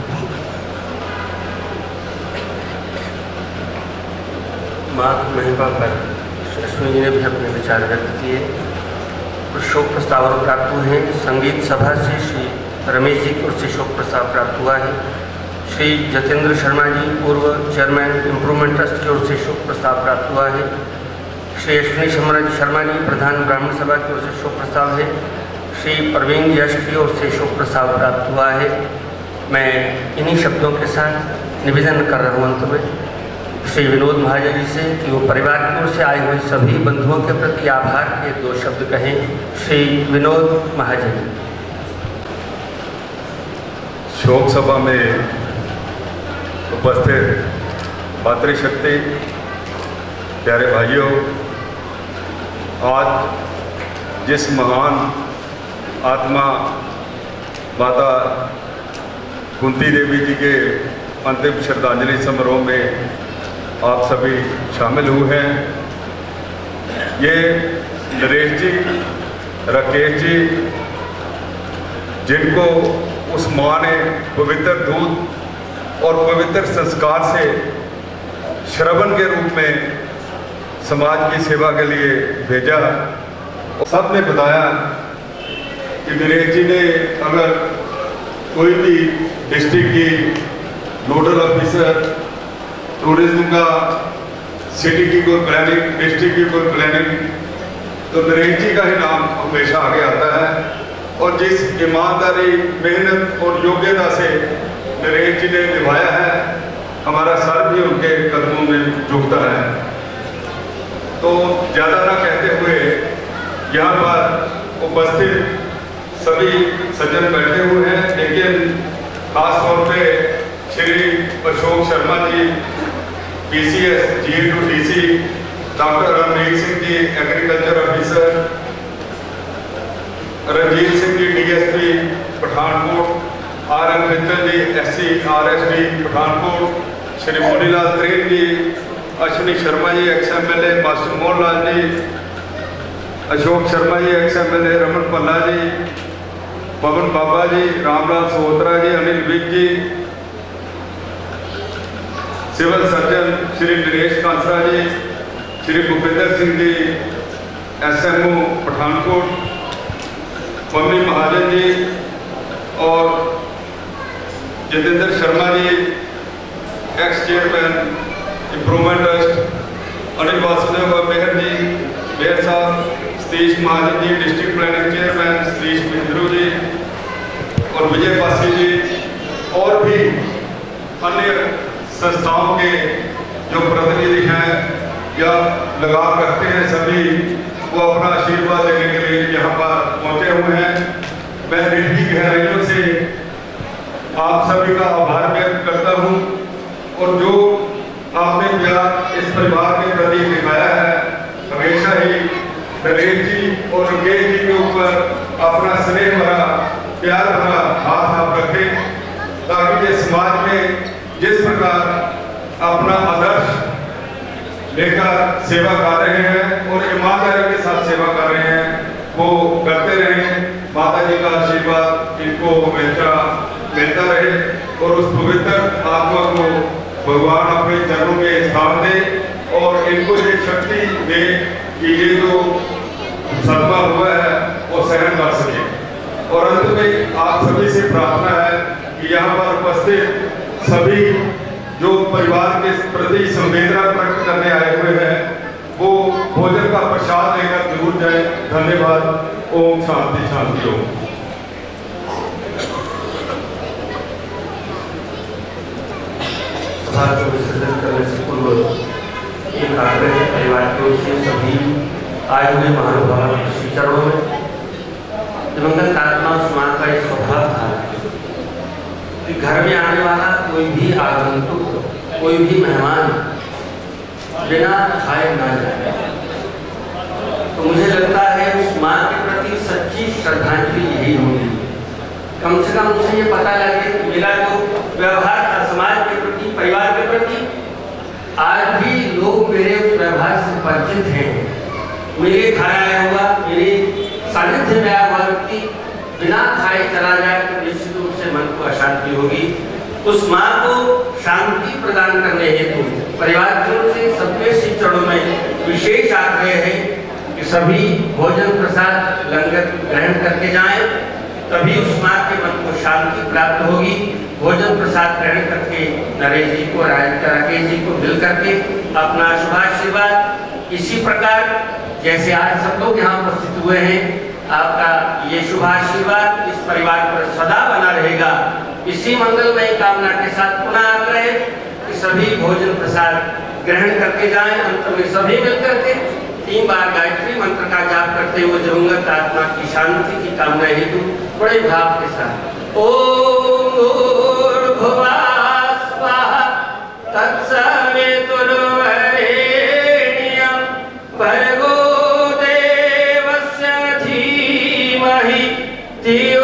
माँ की महिमा पर अश्विनी जी ने भी अपने विचार व्यक्त किए। कुछ शोक प्रस्ताव प्राप्त हुए हैं। संगीत सभा से श्री रमेश जी की ओर से शोक प्रस्ताव प्राप्त हुआ है। श्री जतेंद्र शर्मा जी पूर्व चेयरमैन इम्प्रूवमेंट ट्रस्ट की ओर से शोक प्रस्ताव प्राप्त हुआ है। श्री अश्विनी शर्मा जी प्रधान ब्राह्मण सभा की ओर से शोक प्रस्ताव है। श्री प्रवीण यश की ओर से शोक प्रस्ताव प्राप्त हुआ है। मैं इन्हीं शब्दों के साथ निवेदन कर रहा हूँ अंत में श्री विनोद महाजन जी से कि वो परिवार की ओर से आए हुए सभी बंधुओं के प्रति आभार के 2 शब्द कहें। श्री विनोद महाजन। शोक सभा में उपस्थित मातृशक्ति प्यारे भाइयों, आज जिस महान आत्मा माता कुंती देवी जी के अंतिम श्रद्धांजलि समारोह में आप सभी शामिल हुए हैं, ये नरेश जी, राकेश जी, जिनको उस माँ ने पवित्र दूध और पवित्र संस्कार से श्रवण के रूप में समाज की सेवा के लिए भेजा। सब ने बताया कि नरेश जी ने अगर कोई भी डिस्ट्रिक्ट की नोडल ऑफिसर, टूरिज्म का, सिटी की कोई प्लानिंग, डिस्ट्रिक्ट की कोई प्लानिंग, तो नरेश जी का ही नाम हमेशा आगे आता है। और जिस ईमानदारी, मेहनत और योग्यता से नरेश जी ने निभाया है, हमारा सर भी उनके कदमों में झुकता है। तो ज़्यादा ना कहते हुए यहाँ पर उपस्थित सभी सज्जन बैठे हुए हैं, लेकिन खास तौर पे Shri Ashok Sharma ji PCS GA2DC, doctor Ramneet Singh ji agriculture officer, Ranjit Singh ji DSP Pathankot, RM Mittal ji SC RSD Pathankot, Shri Monilal Tren ji, Ashwini Sharma ji ex-MLA, master Mohan Lal ji, Ashok Sharma ji ex-MLA, Raman Palla ji, Pawan Baba ji, Ramlal Sohatra ji, Anil Vij ji, civil surgeon Shri Naresh Kansra ji, Shri Bhupendra Singh ji SMO Pathankot, मम्मी महाजन जी और Jatendra Sharma ji ex chairman improvement trust, Anil Vasudev Mehar ji mayor साहब, Satish Mahajan ji district planning chairman, Satish Mindru ji और विजय पासी जी, और भी अन्य संस्थाओं के जो प्रतिनिधि हैं या लगाव करते हैं, सभी वो अपना आशीर्वाद लेने के लिए यहाँ पर पहुँचे हुए हैं। मैं दिल की गहराइयों से आप सभी का आभार व्यक्त करता हूँ और जो आपने प्यार इस परिवार के प्रति दिखाया है, हमेशा ही नरेश जी और रुकेश जी के ऊपर अपना स्नेह भरा, प्यार भरा हाथ आप रखें, ताकि ये समाज में जिस प्रकार अपना आदर्श लेकर सेवा कर रहे हैं और ईमानदारी के साथ सेवा कर रहे हैं, वो करते रहें। माता जी का आशीर्वाद इनको हमेशा मिलता रहे और उस पवित्र आत्मा को भगवान अपने चरणों में स्थान दे और इनको ये शक्ति दे कि ये जो सदमा हुआ है वो सहन कर सके। और अंत में आप सभी से प्रार्थना है कि यहाँ पर उपस्थित सभी जो परिवार के प्रति संवेदना प्रकट करने आए हुए हैं वो भोजन का प्रसाद लेकर जरूर जाए। धन्यवाद। ओम शांति शांति। ओम। सभा को विसर्जन करने से पूर्व एक आग्रह परिवार की ओर से सभी आए हुए महानुभाव श्री चरणों में दिवंगत आत्मा समाज का एक स्वभाव था कि घर में आने वाला कोई भी आगंतुक, कोई भी मेहमान बिना खाए ना जाए। तो मुझे लगता है उस माँ के प्रति सच्ची श्रद्धांजलि यही होगी। कम से कम मुझे ये पता लगे कि मेरा जो व्यवहार था समाज के प्रति, परिवार के प्रति, आज भी लोग मेरे उस व्यवहार से परिचित हैं। मेरे घर आया हुआ, मेरे सानिध्य में आया हुआ व्यक्ति बिना खाए चला जाए तो निश्चित रूप से मन को अशांति होगी। उस माँ को शांति प्रदान करने हेतु परिवार की ओर से सबके श्री चरणों में विशेष आग्रह है कि सभी भोजन प्रसाद लंगर ग्रहण करके जाएं, तभी उस माँ के मन को शांति प्राप्त होगी। भोजन प्रसाद ग्रहण करके नरेश जी को, राकेश जी को मिल करके अपना शुभाशीर्वाद इसी प्रकार जैसे आज सब लोग यहाँ उपस्थित हुए हैं, आपका ये शुभाशीर्वाद इस परिवार पर सदा बना रहेगा। इसी मंगलमय कामना के साथ पुनः आग्रह है कि सभी भोजन प्रसाद ग्रहण करके जाएं। अंत में सभी मिलकर के 3 बार गायत्री मंत्र का जाप करते हुए दिवंगत आत्मा की शांति की कामना हेतु बड़े भाव के साथ ओम भूर्भुवः स्वाहा तत्सवितुर्वरेण्यं भर्गो देवस्य धीमहि धियो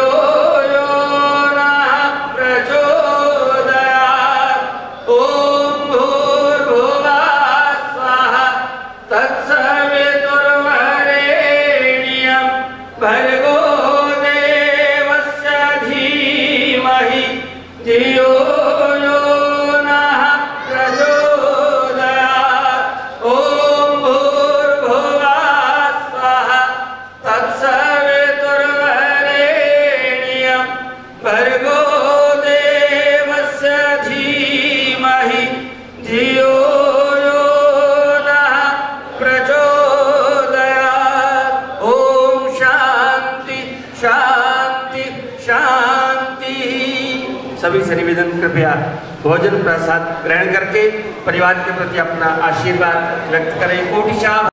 सभी से निवेदन कृपया भोजन प्रसाद ग्रहण करके परिवार के प्रति अपना आशीर्वाद व्यक्त करें। कोटि